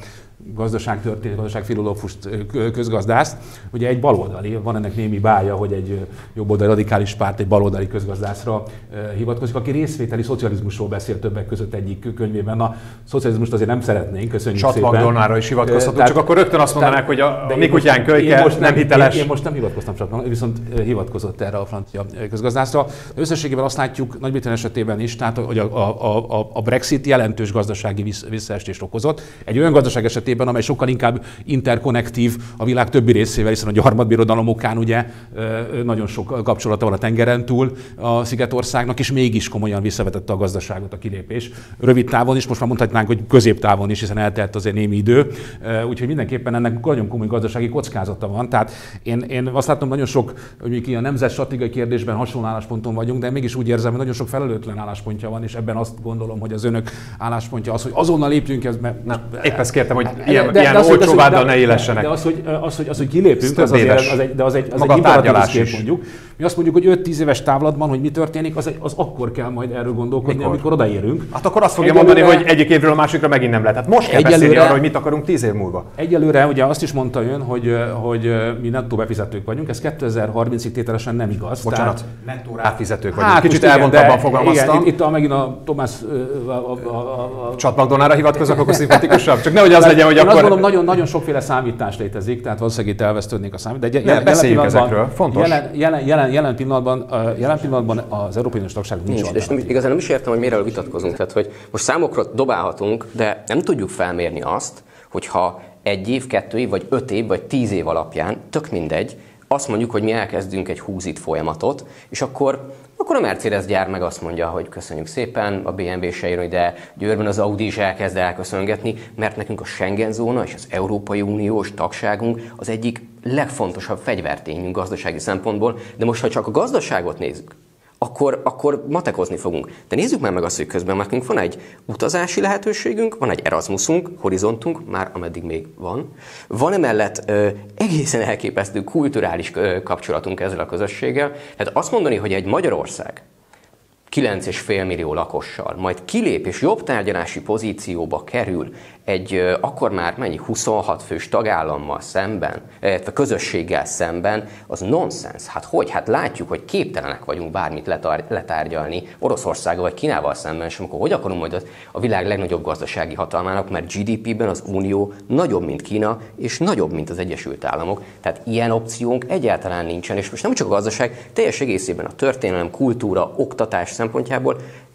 gazdaságtörténet, gazdaságfilológus közgazdászt, ugye egy baloldali, van ennek némi bája, hogy egy jobboldali radikális párt egy baloldali közgazdászra hivatkozik, aki részvételi szocializmusról beszél többek között egyik könyvében. A szocializmust azért nem szeretnénk, köszönjük Csat szépen. Magdolnára is hivatkozhatunk, csak akkor rögtön azt mondanák, hogy a, a mi kutyánk kölyke most nem hiteles. Én, én most nem hivatkoztam Csat, viszont hivatkozott erre a francia közgazdászra. Összességében azt látjuk Nagy-Britannia esetében is, tehát hogy a, a, a, a Brexit jelentős gazdasági visszaesést okozott. Egy olyan gazdaság esetében, amely sokkal inkább interkonnektív a világ többi részével, hiszen a gyarmatbirodalom okán ugye nagyon sok kapcsolata van a tengeren túl a Szigetországnak, és mégis komolyan visszavetette a gazdaságot a kilépés. Rövid távon is, most már mondhatnánk, hogy középtávon is, hiszen eltelt azért némi idő, úgyhogy mindenképpen ennek nagyon komoly gazdasági kockázata van. Tehát én, én azt látom, nagyon sok, hogy mi a nemzet stratégiai kérdésben hasonló állásponton vagyunk, de mégis úgy érzem, hogy nagyon sok felelőtlen álláspontja van, és ebben azt gondolom, hogy az önök álláspontja az, hogy azonnal lépjünk, ez mert nem, épp ezt kértem, hogy de, ilyen, de, ilyen de olcsó váddal ne élessenek. De az, hogy, az, hogy, az, hogy kilépünk, az, azért, az egy, de az egy, az egy imperatív kép, mondjuk. Mi azt mondjuk, hogy öt-tíz éves távlatban, hogy mi történik, az, az akkor kell majd erről gondolkodni, Mikor? amikor odaérünk. Hát akkor azt fogja egyelőre, mondani, hogy egyik évről a másikra megint nem lehet. Hát most kell beszélni arra, hogy mit akarunk tíz év múlva. Egyelőre ugye azt is mondta ön, hogy, hogy mi nettó befizetők vagyunk, ez kétezer-harmincig tételesen nem igaz. Bocsánat, tehát, nettó ráfizetők vagyunk. Hát, kicsit elvontabban fogalmaztam. Igen, itt, itt megint a Tomás a, a, a, a Csat Magdolnára hivatkozok, akkor szimpatikusabb. Csak nehogy az legyen, hogy én akkor... azt gondolom, nagyon, nagyon sokféle számítás létezik, tehát valószínűleg itt elvesztődnék a számítás. De jelen, beszéljünk ezekről, fontos. Jelen, jelen, jelen, jelen, pillanatban, jelen pillanatban az Európai Uniós tagság nincs. nincs és nem, igazán nem is értem, hogy miről vitatkozunk. Tehát, hogy most számokra dobálhatunk, de nem tudjuk felmérni azt, hogyha egy év, kettő év, vagy öt év, vagy tíz év alapján, tök mindegy, azt mondjuk, hogy mi elkezdünk egy húzit folyamatot, és akkor, akkor a Mercedes gyár meg azt mondja, hogy köszönjük szépen, a bé em vé se jön ide, Győrben az Audi is elkezd elköszöngetni, mert nekünk a Schengen zóna és az Európai Uniós tagságunk az egyik legfontosabb fegyvertényünk gazdasági szempontból, de most, ha csak a gazdaságot nézzük, Akkor, akkor matekozni fogunk. De nézzük már meg azt, hogy közben nekünk van egy utazási lehetőségünk, van egy Erasmusunk, horizontunk, már ameddig még van. Van emellett ö, egészen elképesztő kulturális ö, kapcsolatunk ezzel a közösséggel. Tehát azt mondani, hogy egy Magyarország kilenc egész öt millió lakossal, majd kilép és jobb tárgyalási pozícióba kerül egy ö, akkor már mennyi huszonhat fős tagállammal szemben, illetve közösséggel szemben, az nonsens. Hát hogy? Hát látjuk, hogy képtelenek vagyunk bármit letar- letárgyalni Oroszországgal vagy Kínával szemben, és akkor hogy akarunk majd a világ legnagyobb gazdasági hatalmának, mert gé dé pében az Unió nagyobb, mint Kína, és nagyobb, mint az Egyesült Államok. Tehát ilyen opciónk egyáltalán nincsen, és most nem csak a gazdaság, teljes egészében a történelem, kultúra, oktatás szempontjából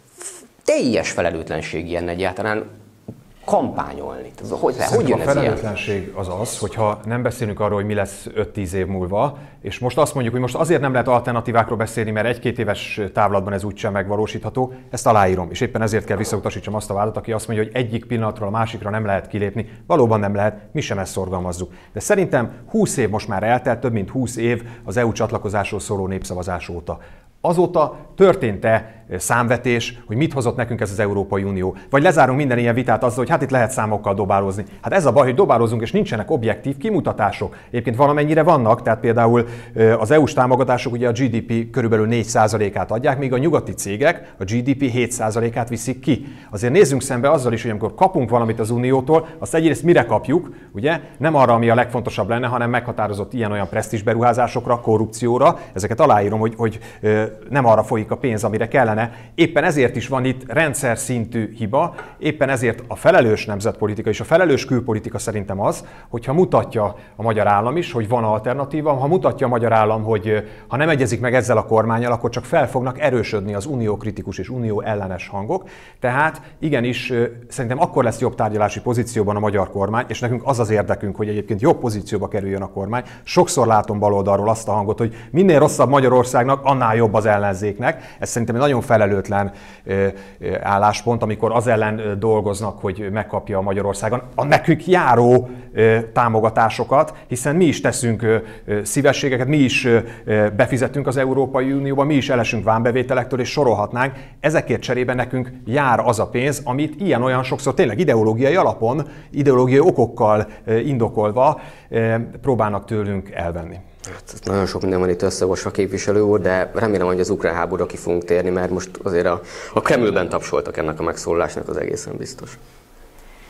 teljes felelőtlenség ilyen egyáltalán kampányolni. Hogy, hogy jön a ez felelőtlenség ilyen? Az az, hogyha nem beszélünk arról, hogy mi lesz öt-tíz év múlva, és most azt mondjuk, hogy most azért nem lehet alternatívákról beszélni, mert egy-két éves távlatban ez úgysem megvalósítható, ezt aláírom, és éppen ezért kell visszautasítsam azt a vádat, aki azt mondja, hogy egyik pillanatról a másikra nem lehet kilépni. Valóban nem lehet, mi sem ezt szorgalmazzuk. De szerintem húsz év most már eltelt, több mint húsz év az é u csatlakozásról szóló népszavazás óta. Azóta történt-e számvetés, hogy mit hozott nekünk ez az Európai Unió? Vagy lezárunk minden ilyen vitát azzal, hogy hát itt lehet számokkal dobálózni. Hát ez a baj, hogy dobálózunk, és nincsenek objektív kimutatások. Egyébként valamennyire vannak, tehát például az é u-s támogatások ugye a gé dé pé körülbelül négy százalékát adják, míg a nyugati cégek a gé dé pé hét százalékát viszik ki. Azért nézzünk szembe azzal is, hogy amikor kapunk valamit az Uniótól, azt egyrészt mire kapjuk, ugye? Nem arra, ami a legfontosabb lenne, hanem meghatározott ilyen-olyan presztízs beruházásokra, korrupcióra. Ezeket aláírom, hogy, hogy nem arra folyik a pénz, amire kellene. Éppen ezért is van itt rendszer szintű hiba, éppen ezért a felelős nemzetpolitika és a felelős külpolitika szerintem az, hogyha mutatja a magyar állam is, hogy van alternatíva, ha mutatja a magyar állam, hogy ha nem egyezik meg ezzel a kormánnyal, akkor csak fel fognak erősödni az unió kritikus és unió ellenes hangok. Tehát igenis szerintem akkor lesz jobb tárgyalási pozícióban a magyar kormány, és nekünk az az érdekünk, hogy egyébként jobb pozícióba kerüljön a kormány. Sokszor látom baloldalról azt a hangot, hogy minél rosszabb Magyarországnak, annál jobb az ellenzéknek. Ez szerintem egy nagyon felelőtlen álláspont, amikor az ellen dolgoznak, hogy megkapja a Magyarországon a nekünk járó támogatásokat, hiszen mi is teszünk szívességeket, mi is befizetünk az Európai Unióba, mi is elesünk vámbevételektől, és sorolhatnánk. Ezekért cserében nekünk jár az a pénz, amit ilyen-olyan sokszor tényleg ideológiai alapon, ideológiai okokkal indokolva próbálnak tőlünk elvenni. Hát, nagyon sok minden van itt összevosva, képviselő úr, de remélem, hogy az ukrán háborúra ki fogunk térni, mert most azért a, a Kremlben tapsoltak ennek a megszólalásnak, az egészen biztos.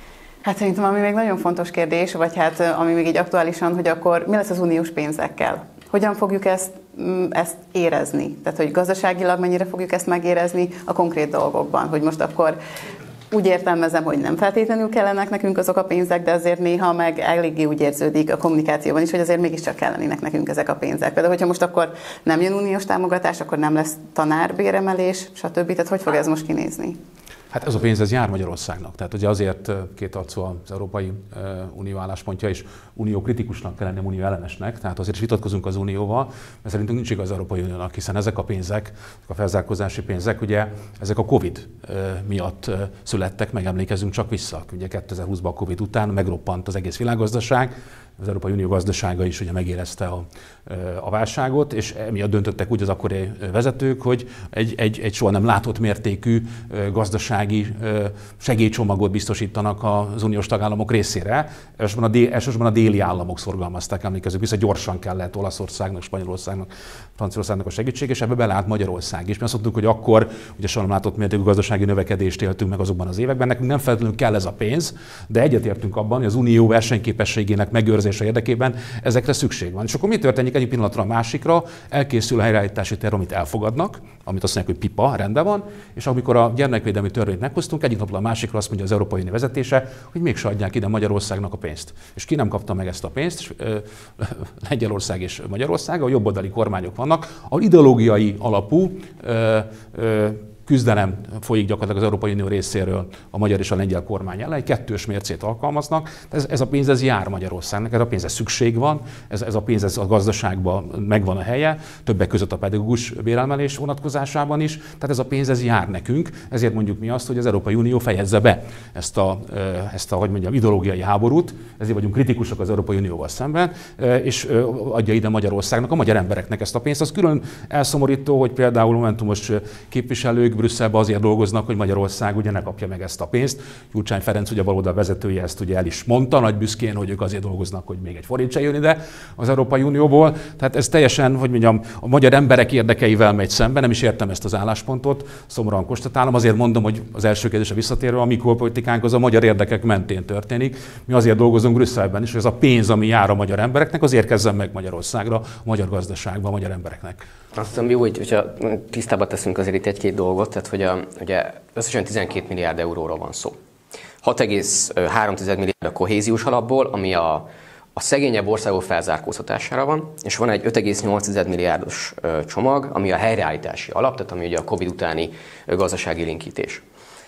Hát szerintem ami még nagyon fontos kérdés, vagy hát ami még így aktuálisan, hogy akkor mi lesz az uniós pénzekkel? Hogyan fogjuk ezt, ezt érezni? Tehát, hogy gazdaságilag mennyire fogjuk ezt megérezni a konkrét dolgokban, hogy most akkor úgy értelmezem, hogy nem feltétlenül kellenek nekünk azok a pénzek, de azért néha meg eléggé úgy érződik a kommunikációban is, hogy azért mégiscsak kellenének nekünk ezek a pénzek. Például, hogyha most akkor nem jön uniós támogatás, akkor nem lesz tanárbéremelés, stb. Tehát hogy fog ez most kinézni? Hát ez a pénz ez jár Magyarországnak. Tehát ugye azért kétarcú az Európai Unió álláspontja, és unió kritikusnak kell lenni, unió ellenesnek. Tehát azért is vitatkozunk az unióval, mert szerintünk nincs igaz az Európai Uniónak, hiszen ezek a pénzek, a felzárkózási pénzek, ugye ezek a Covid miatt születtek, megemlékezünk csak vissza. Ugye kétezer-húszban a Covid után megroppant az egész világgazdaság, az Európai Unió gazdasága is ugye megérezte a, a válságot, és emiatt döntöttek úgy az akkori vezetők, hogy egy, egy, egy soha nem látott mértékű gazdasági segélycsomagot biztosítanak az uniós tagállamok részére. Elsősorban a, dél, elsősorban a déli államok szorgalmazták, emlékezünk vissza, gyorsan kellett Olaszországnak, Spanyolországnak, Franciaországnak a segítség, és ebbe beleállt Magyarország is. Mert azt mondtuk, hogy akkor ugye soha nem látott mértékű gazdasági növekedést éltünk meg azokban az években, nekünk nem feltétlenül kell ez a pénz, de egyetértünk abban, hogy az unió versenyképességének megőrzése érdekében ezekre szükség van. És akkor mi történik egyik pillanatra a másikra? Elkészül a helyreállítási terv, amit elfogadnak, amit azt mondják, hogy pipa, rendben van, és amikor a gyermekvédelmi törvényt meghoztunk, egyik napról a másikra azt mondja az Európai Unió vezetése, hogy mégse adják ide Magyarországnak a pénzt. És ki nem kapta meg ezt a pénzt? Lengyelország és Magyarország, a jobboldali kormányok vannak, ahol ideológiai alapú ö, ö, küzdelem folyik gyakorlatilag az Európai Unió részéről a magyar és a lengyel kormány ellen, egy kettős mércét alkalmaznak. Ez, ez a pénz ez jár Magyarországnak, ez a pénzre szükség van, ez, ez a pénz ez a gazdaságban megvan a helye, többek között a pedagógus bérelmelés vonatkozásában is, tehát ez a pénz ez jár nekünk, ezért mondjuk mi azt, hogy az Európai Unió fejezze be ezt a, ezt a hogy mondjam, ideológiai háborút, ezért vagyunk kritikusak az Európai Unióval szemben, és adja ide Magyarországnak, a magyar embereknek ezt a pénzt. Az külön elszomorító, hogy például momentumos képviselők Brüsszelben azért dolgoznak, hogy Magyarország ugye ne kapja meg ezt a pénzt. Gyurcsány Ferenc, ugye a baloldal vezetője, ezt ugye el is mondta nagy büszkén, hogy ők azért dolgoznak, hogy még egy forint se jön ide az Európai Unióból. Tehát ez teljesen, hogy mondjam, a magyar emberek érdekeivel megy szembe, nem is értem ezt az álláspontot, szomorúan konstatálom, azért mondom, hogy az első kérdésre visszatérve, a mi külpolitikánk az a magyar érdekek mentén történik. Mi azért dolgozunk Brüsszelben is, hogy ez a pénz, ami jár a magyar embereknek, az érkezzen meg Magyarországra, a magyar gazdaságba, a magyar embereknek. Azt hiszem jó, hogy, hogyha tisztába teszünk azért itt egy-két dolgot, tehát hogy a, ugye összesen tizenkét milliárd euróról van szó. hat egész három milliárd a kohéziós alapból, ami a, a szegényebb országok felzárkóztatására van, és van egy öt egész nyolc milliárdos csomag, ami a helyreállítási alap, tehát ami ugye a Covid utáni gazdasági linkítés.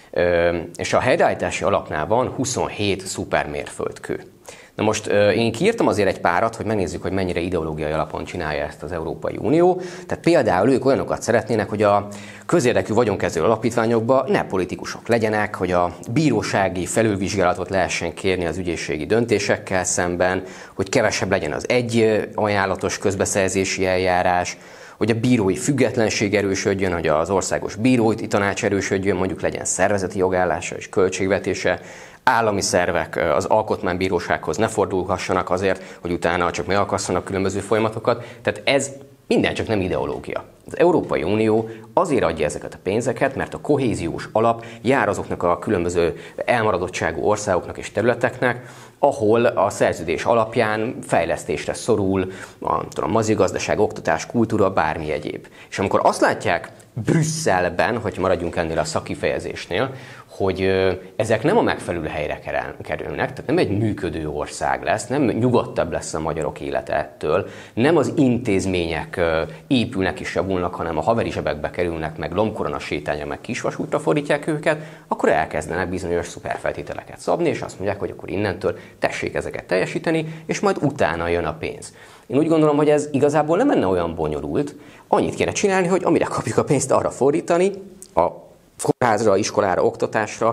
És a helyreállítási alapnál van huszonhét szupermérföldkő. Na most én kiírtam azért egy párat, hogy megnézzük, hogy mennyire ideológiai alapon csinálja ezt az Európai Unió. Tehát például ők olyanokat szeretnének, hogy a közérdekű vagyonkezelő alapítványokban ne politikusok legyenek, hogy a bírósági felülvizsgálatot lehessen kérni az ügyészségi döntésekkel szemben, hogy kevesebb legyen az egy ajánlatos közbeszerzési eljárás, hogy a bírói függetlenség erősödjön, hogy az országos bírói tanács erősödjön, mondjuk legyen szervezeti jogállása és költségvetése, állami szervek az alkotmánybírósághoz ne fordulhassanak azért, hogy utána csak megakasszanak különböző folyamatokat. Tehát ez minden csak nem ideológia. Az Európai Unió azért adja ezeket a pénzeket, mert a kohéziós alap jár azoknak a különböző elmaradottságú országoknak és területeknek, ahol a szerződés alapján fejlesztésre szorul a tudom, mezőgazdaság, oktatás, kultúra, bármi egyéb. És amikor azt látják Brüsszelben, hogy maradjunk ennél a szakifejezésnél, hogy ezek nem a megfelelő helyre kerülnek, tehát nem egy működő ország lesz, nem nyugodtabb lesz a magyarok élete ettől, nem az intézmények épülnek és javulnak, hanem a haveri zsebekbe kerülnek, meg lombkorona sétálja, meg kisvasútra fordítják őket, akkor elkezdenek bizonyos szuperfeltételeket szabni, és azt mondják, hogy akkor innentől tessék ezeket teljesíteni, és majd utána jön a pénz. Én úgy gondolom, hogy ez igazából nem lenne olyan bonyolult, annyit kéne csinálni, hogy amire kapjuk a pénzt, arra fordítani, a kórházra, iskolára, oktatásra,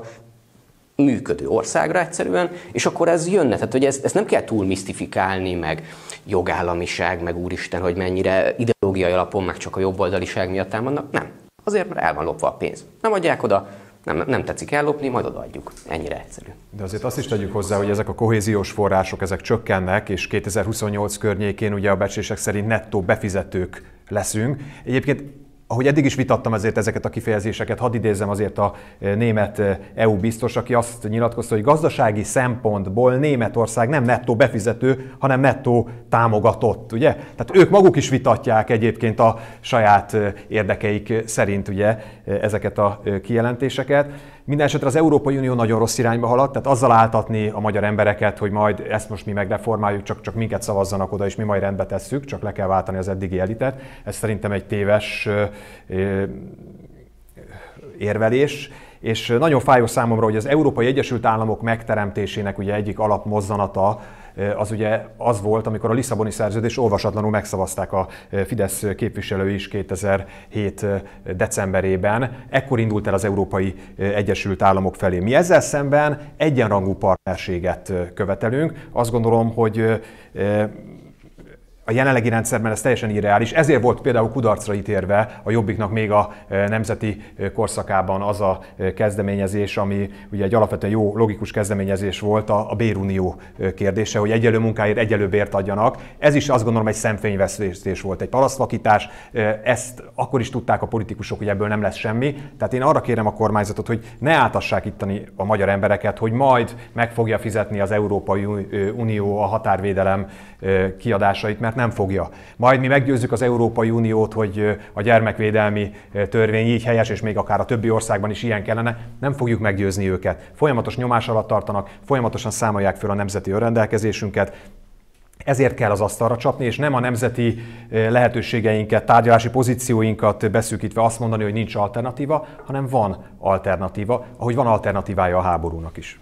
működő országra egyszerűen, és akkor ez jönne. Tehát, hogy ezt, ezt nem kell túl misztifikálni, meg jogállamiság, meg úristen, hogy mennyire ideológiai alapon, meg csak a jobboldaliság miatt támadnak. Nem. Azért, mert el van lopva a pénz. Nem adják oda, nem, nem tetszik ellopni, majd odaadjuk. Ennyire egyszerű. De azért azt is tegyük hozzá, hogy ezek a kohéziós források, ezek csökkennek, és kétezer-huszonnyolc környékén ugye a becslések szerint nettó befizetők leszünk. Egyébként a ahogy eddig is vitattam ezért ezeket a kifejezéseket, hadd idézzem azért a német é u biztos, aki azt nyilatkozta, hogy gazdasági szempontból Németország nem nettó befizető, hanem nettó támogatott, ugye? Tehát ők maguk is vitatják egyébként a saját érdekeik szerint ugye ezeket a kijelentéseket. Mindenesetre az Európai Unió nagyon rossz irányba halad, tehát azzal áltatni a magyar embereket, hogy majd ezt most mi megreformáljuk, csak, csak minket szavazzanak oda, és mi majd rendbe tesszük, csak le kell váltani az eddigi elitet. Ez szerintem egy téves érvelés. És nagyon fájó számomra, hogy az Európai Egyesült Államok megteremtésének ugye egyik alapmozzanata az ugye az volt, amikor a Lisszaboni szerződés olvasatlanul megszavazták a Fidesz képviselői is kétezer-hét decemberében. Ekkor indult el az Európai Egyesült Államok felé. Mi ezzel szemben egyenrangú partnerséget követelünk. Azt gondolom, hogy a jelenlegi rendszerben ez teljesen irreális. Ezért volt például kudarcra ítélve a Jobbiknak még a nemzeti korszakában az a kezdeményezés, ami ugye egy alapvetően jó, logikus kezdeményezés volt, a, a bérunió kérdése, hogy egyenlő munkáért egyenlő bért adjanak. Ez is azt gondolom egy szemfényvesztés volt, egy parasztvakítás. Ezt akkor is tudták a politikusok, hogy ebből nem lesz semmi. Tehát én arra kérem a kormányzatot, hogy ne áltassák itteni a magyar embereket, hogy majd meg fogja fizetni az Európai Unió a határvédelem kiadásait, mert nem fogja. Majd mi meggyőzzük az Európai Uniót, hogy a gyermekvédelmi törvény így helyes, és még akár a többi országban is ilyen kellene, nem fogjuk meggyőzni őket. Folyamatos nyomás alatt tartanak, folyamatosan számolják föl a nemzeti önrendelkezésünket. Ezért kell az asztalra csapni, és nem a nemzeti lehetőségeinket, tárgyalási pozícióinkat beszűkítve azt mondani, hogy nincs alternatíva, hanem van alternatíva, ahogy van alternatívája a háborúnak is.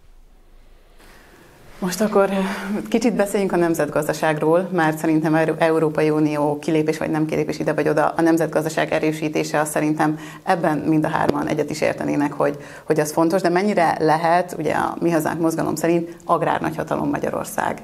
Most akkor kicsit beszéljünk a nemzetgazdaságról, mert szerintem Európai Unió kilépés vagy nem kilépés ide vagy oda, a nemzetgazdaság erősítése, azt szerintem ebben mind a hárman egyet is értenének, hogy, hogy az fontos, de mennyire lehet, ugye a Mi Hazánk mozgalom szerint agrárnagyhatalom Magyarország?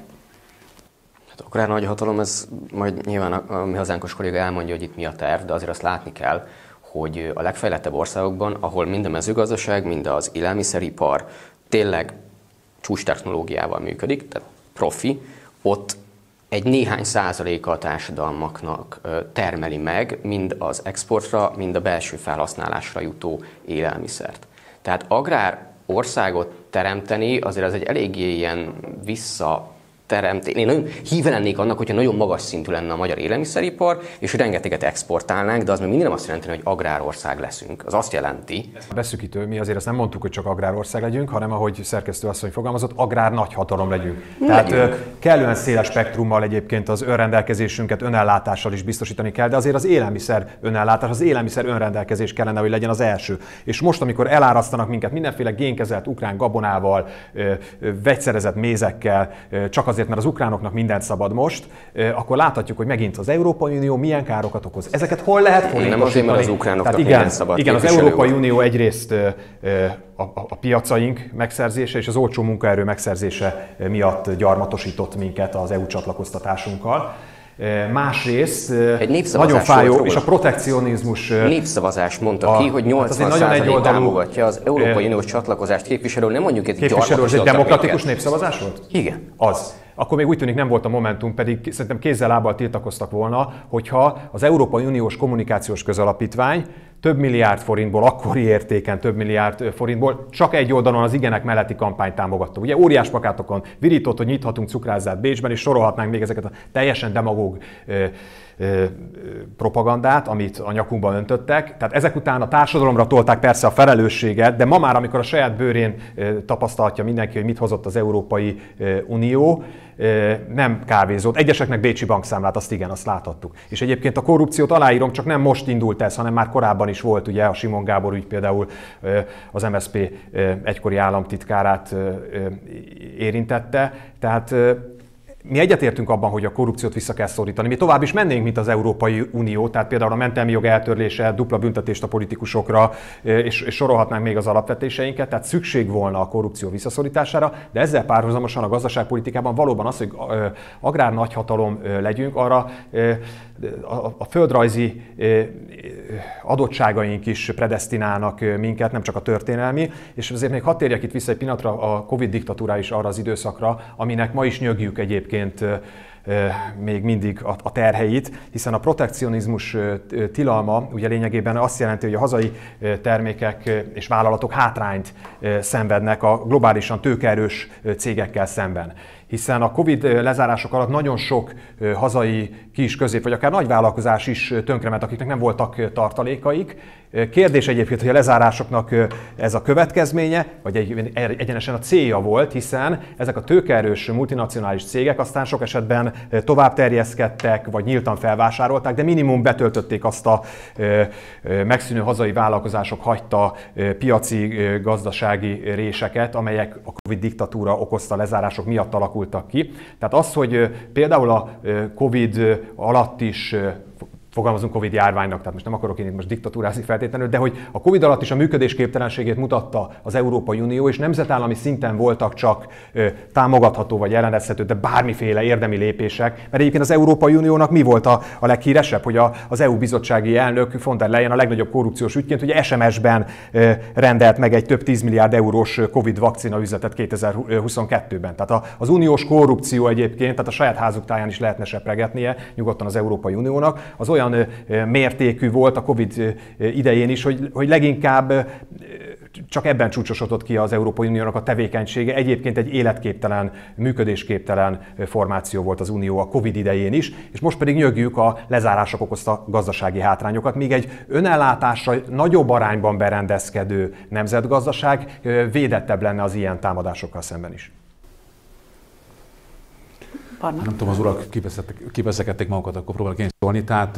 Hát agrárnagyhatalom, ez majd nyilván a, a Mi Hazánkos kolléga elmondja, hogy itt mi a terv, de azért azt látni kell, hogy a legfejlettebb országokban, ahol mind a mezőgazdaság, mind az élelmiszeripar tényleg csúcs technológiával működik, tehát profi, ott egy néhány százaléka a társadalmaknak termeli meg mind az exportra, mind a belső felhasználásra jutó élelmiszert. Tehát agrár országot teremteni azért az egy eléggé ilyen vissza teremteni. Én nagyon híve lennék annak, hogyha nagyon magas szintű lenne a magyar élelmiszeripar, és rengeteget exportálnánk, de az még mindig nem azt jelenti, hogy agrárország leszünk. Az azt jelenti. Beszűkítő, mi azért azt nem mondtuk, hogy csak agrárország legyünk, hanem ahogy szerkesztő asszony fogalmazott, agrár nagyhatalom legyünk. legyünk. Tehát kellően széles spektrummal egyébként az önrendelkezésünket önellátással is biztosítani kell, de azért az élelmiszer önellátás, az élelmiszer önrendelkezés kellene, hogy legyen az első. És most, amikor elárasztanak minket mindenféle génkezelt ukrán gabonával, vegyszerezett mézekkel, csak az azért, mert az ukránoknak mindent szabad most, akkor láthatjuk, hogy megint az Európai Unió milyen károkat okoz. Ezeket hol lehet fordítani? Nem azért, mert az ukránoknak igen, mindent szabad. Igen, az Európai Unió egyrészt a, a, a piacaink megszerzése és az olcsó munkaerő megszerzése miatt gyarmatosított minket az é u csatlakoztatásunkkal. Másrészt nagyon fájó, és a protekcionizmus... Népszavazás mondta a, ki, hogy nyolcvan százalék támogatja az Európai Uniós csatlakozást képviselő, nem mondjuk egy képviselő, ez egy demokratikus népszavazás volt? Igen. Az. Akkor még úgy tűnik nem volt a Momentum, pedig szerintem kézzel-lábbal tiltakoztak volna, hogyha az Európai Uniós Kommunikációs Közalapítvány több milliárd forintból, akkori értéken több milliárd forintból csak egy oldalon az igenek melletti kampányt támogatta. Ugye óriás plakátokon virított, hogy nyithatunk cukrászát Bécsben, és sorolhatnánk még ezeket a teljesen demagóg ö, ö, propagandát, amit a nyakunkban öntöttek. Tehát ezek után a társadalomra tolták persze a felelősséget, de ma már, amikor a saját bőrén ö, tapasztalhatja mindenki, hogy mit hozott az Európai Unió, nem kávézott. Egyeseknek bécsi bankszámlát, azt igen, azt láthattuk. És egyébként a korrupciót aláírom, csak nem most indult ez, hanem már korábban is volt, ugye a Simon Gábor ügy például az em es zé pé egykori államtitkárát érintette. Tehát mi egyetértünk abban, hogy a korrupciót vissza kell szorítani. Mi tovább is mennénk, mint az Európai Unió, tehát például a mentelmi jog eltörlése, dupla büntetést a politikusokra, és, és sorolhatnánk még az alapvetéseinket, tehát szükség volna a korrupció visszaszorítására, de ezzel párhuzamosan a gazdaságpolitikában valóban az, hogy agrár nagyhatalom legyünk, arra a földrajzi adottságaink is predesztinálnak minket, nem csak a történelmi, és azért még hadd térjek itt vissza egy pillanatra a Covid diktatúrá is arra az időszakra, aminek ma is nyögjük egyébként még mindig a terheit, hiszen a protekcionizmus tilalma ugye lényegében azt jelenti, hogy a hazai termékek és vállalatok hátrányt szenvednek a globálisan tőkeerős cégekkel szemben. Hiszen a Covid lezárások alatt nagyon sok hazai kis, közép vagy akár nagyvállalkozás is tönkrement, akiknek nem voltak tartalékaik. Kérdés egyébként, hogy a lezárásoknak ez a következménye, vagy egy, egyenesen a célja volt, hiszen ezek a tőkeerős multinacionális cégek aztán sok esetben tovább terjeszkedtek, vagy nyíltan felvásárolták, de minimum betöltötték azt a megszűnő hazai vállalkozások hagyta piaci gazdasági réseket, amelyek a Covid diktatúra okozta lezárások miatt alakultak ki. Tehát az, hogy például a Covid alatt is fogalmazunk Covid járványnak, tehát most nem akarok én itt most diktatúrázni feltétlenül, de hogy a Covid alatt is a működésképtelenségét mutatta az Európai Unió, és nemzetállami szinten voltak csak ö, támogatható vagy ellenezhető, de bármiféle érdemi lépések, mert egyébként az Európai Uniónak mi volt a, a leghíresebb, hogy a, az é u bizottsági elnök von der Leyen a legnagyobb korrupciós ügyként, hogy es em es-ben ö, rendelt meg egy több tíz milliárd eurós Covid vakcina üzletet kétezer-huszonkettőben. Tehát a, az uniós korrupció egyébként, tehát a saját házuk táján is lehetne sepregetnie nyugodtan az Európai Uniónak, az olyan mértékű volt a Covid idején is, hogy, hogy leginkább csak ebben csúcsosodott ki az Európai Uniónak a tevékenysége. Egyébként egy életképtelen, működésképtelen formáció volt az Unió a Covid idején is, és most pedig nyögjük a lezárások okozta gazdasági hátrányokat, míg egy önellátásra nagyobb arányban berendezkedő nemzetgazdaság védettebb lenne az ilyen támadásokkal szemben is. Barna. Nem tudom, az urak kiveszekedték magukat, akkor próbálok én szólni. Tehát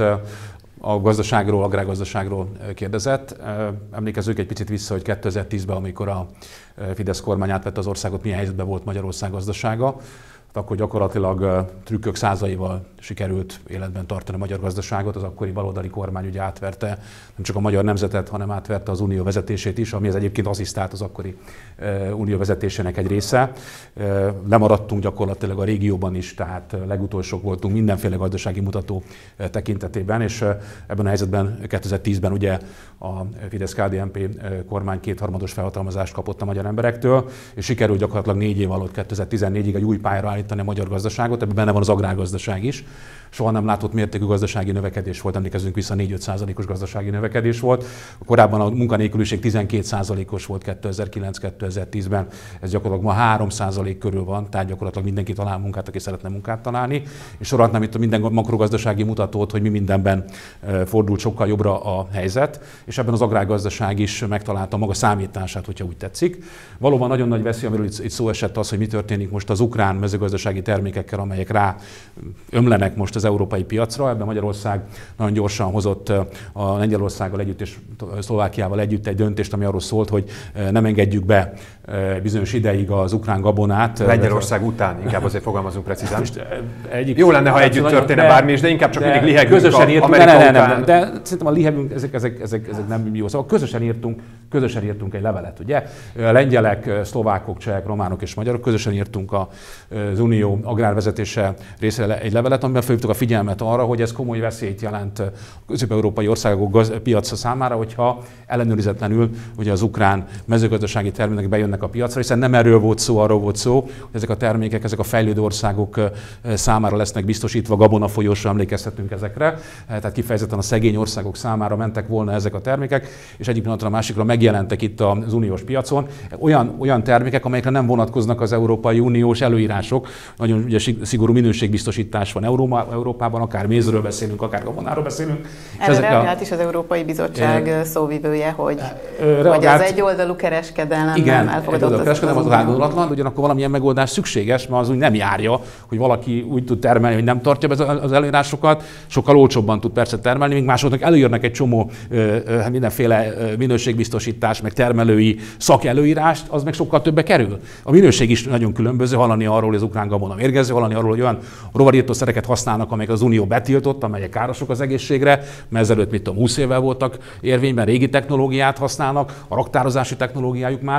a gazdaságról, agrárgazdaságról kérdezett. Emlékezzük egy picit vissza, hogy kétezer-tízben, amikor a Fidesz kormány átvette az országot, milyen helyzetben volt Magyarország gazdasága. Akkor gyakorlatilag trükkök százaival sikerült életben tartani a magyar gazdaságot. Az akkori baloldali kormány ugye átverte nem csak a magyar nemzetet, hanem átverte az unió vezetését is, amihez egyébként asszisztált az akkori unió vezetésének egy része. Lemaradtunk gyakorlatilag a régióban is, tehát legutolsók voltunk mindenféle gazdasági mutató tekintetében, és ebben a helyzetben kétezer-tízben ugye a Fidesz-ká dé en pé kormány kétharmados felhatalmazást kapott a magyar emberektől, és sikerült gyakorlatilag négy év alatt kétezer-tizennégyig egy új pályára állítani a magyar gazdaságot, ebben benne van az agrárgazdaság is. Soha nem látott mértékű gazdasági növekedés volt, emlékezzünk vissza, négy-öt százalékos gazdasági növekedés volt. Korábban a munkanélküliség tizenkét százalékos volt kétezer-kilenc-kétezer-tízben, ez gyakorlatilag ma három százalék körül van, tehát gyakorlatilag mindenki talál munkát, aki szeretne munkát találni. És sorolhatnám itt minden makrogazdasági mutatót, hogy mi mindenben fordult sokkal jobbra a helyzet, és ebben az agrárgazdaság is megtalálta maga számítását, hogyha úgy tetszik. Valóban nagyon nagy veszély, amiről itt szó esett az, hogy mi történik most az ukrán mezőgazdasági termékekkel, amelyek rá ömlenek most az európai piacra. Ebben Magyarország nagyon gyorsan hozott a Lengyelországgal együtt és Szlovákiával együtt egy döntést, ami arról szólt, hogy nem engedjük be bizonyos ideig az ukrán gabonát. Lengyelország után, inkább azért fogalmazunk precízen. Egyik, Jó lenne, ha együtt történne bármi is, de inkább csak de mindig lihegünk közösen a írtunk, Amerika ne, ne, után. nem, de szerintem a lihegünk, ezek, ezek, ezek, ezek nem jó. Szóval közösen írtunk, közösen írtunk egy levelet, ugye? Lengyelek, szlovákok, csehek, románok és magyarok közösen írtunk az Unió agrárvezetése részére egy levelet, amiben felhívtuk a figyelmet arra, hogy ez komoly veszélyt jelent a közép-európai országok gaz, piaca számára, hogyha ellenőrizetlenül ugye az ukrán mezőgazdasági termékek bejönnek a piacra, hiszen nem erről volt szó, arról volt szó, hogy ezek a termékek, ezek a fejlődő országok számára lesznek biztosítva, gabonafolyósra emlékezhetünk ezekre, tehát kifejezetten a szegény országok számára mentek volna ezek a termékek, és egyik pillanatra a másikra megjelentek itt az uniós piacon olyan, olyan termékek, amelyekre nem vonatkoznak az Európai Uniós előírások. Nagyon ugye, szigorú minőségbiztosítás van Európában, akár mézről beszélünk, akár gabonáról beszélünk. Erre reagált is az Európai Bizottság e, szóvivője, hogy, hogy az egyoldalú kereskedelem igen, nem elfogadott. Igen, a kereskedelem az áldozatatlan, ugyanakkor valamilyen megoldás szükséges, mert az úgy nem járja, hogy valaki úgy tud termelni, hogy nem tartja be az előírásokat, sokkal olcsóbban tud persze termelni, míg másoknak előírnak egy csomó mindenféle minőségbiztosítás, meg termelői szakelőírást, az meg sokkal többe kerül. A minőség is nagyon különböző, hallani arról, hogy az ukrán gabona mérgező, hallani arról, hogy olyan rovarírtószereket használnak, amelyek az Unió betiltott, amelyek károsak az egészségre, mert ezelőtt mit tudom, húsz évvel voltak érvényben, régi technológiát használnak, a raktározási technológiájuk más. Tehát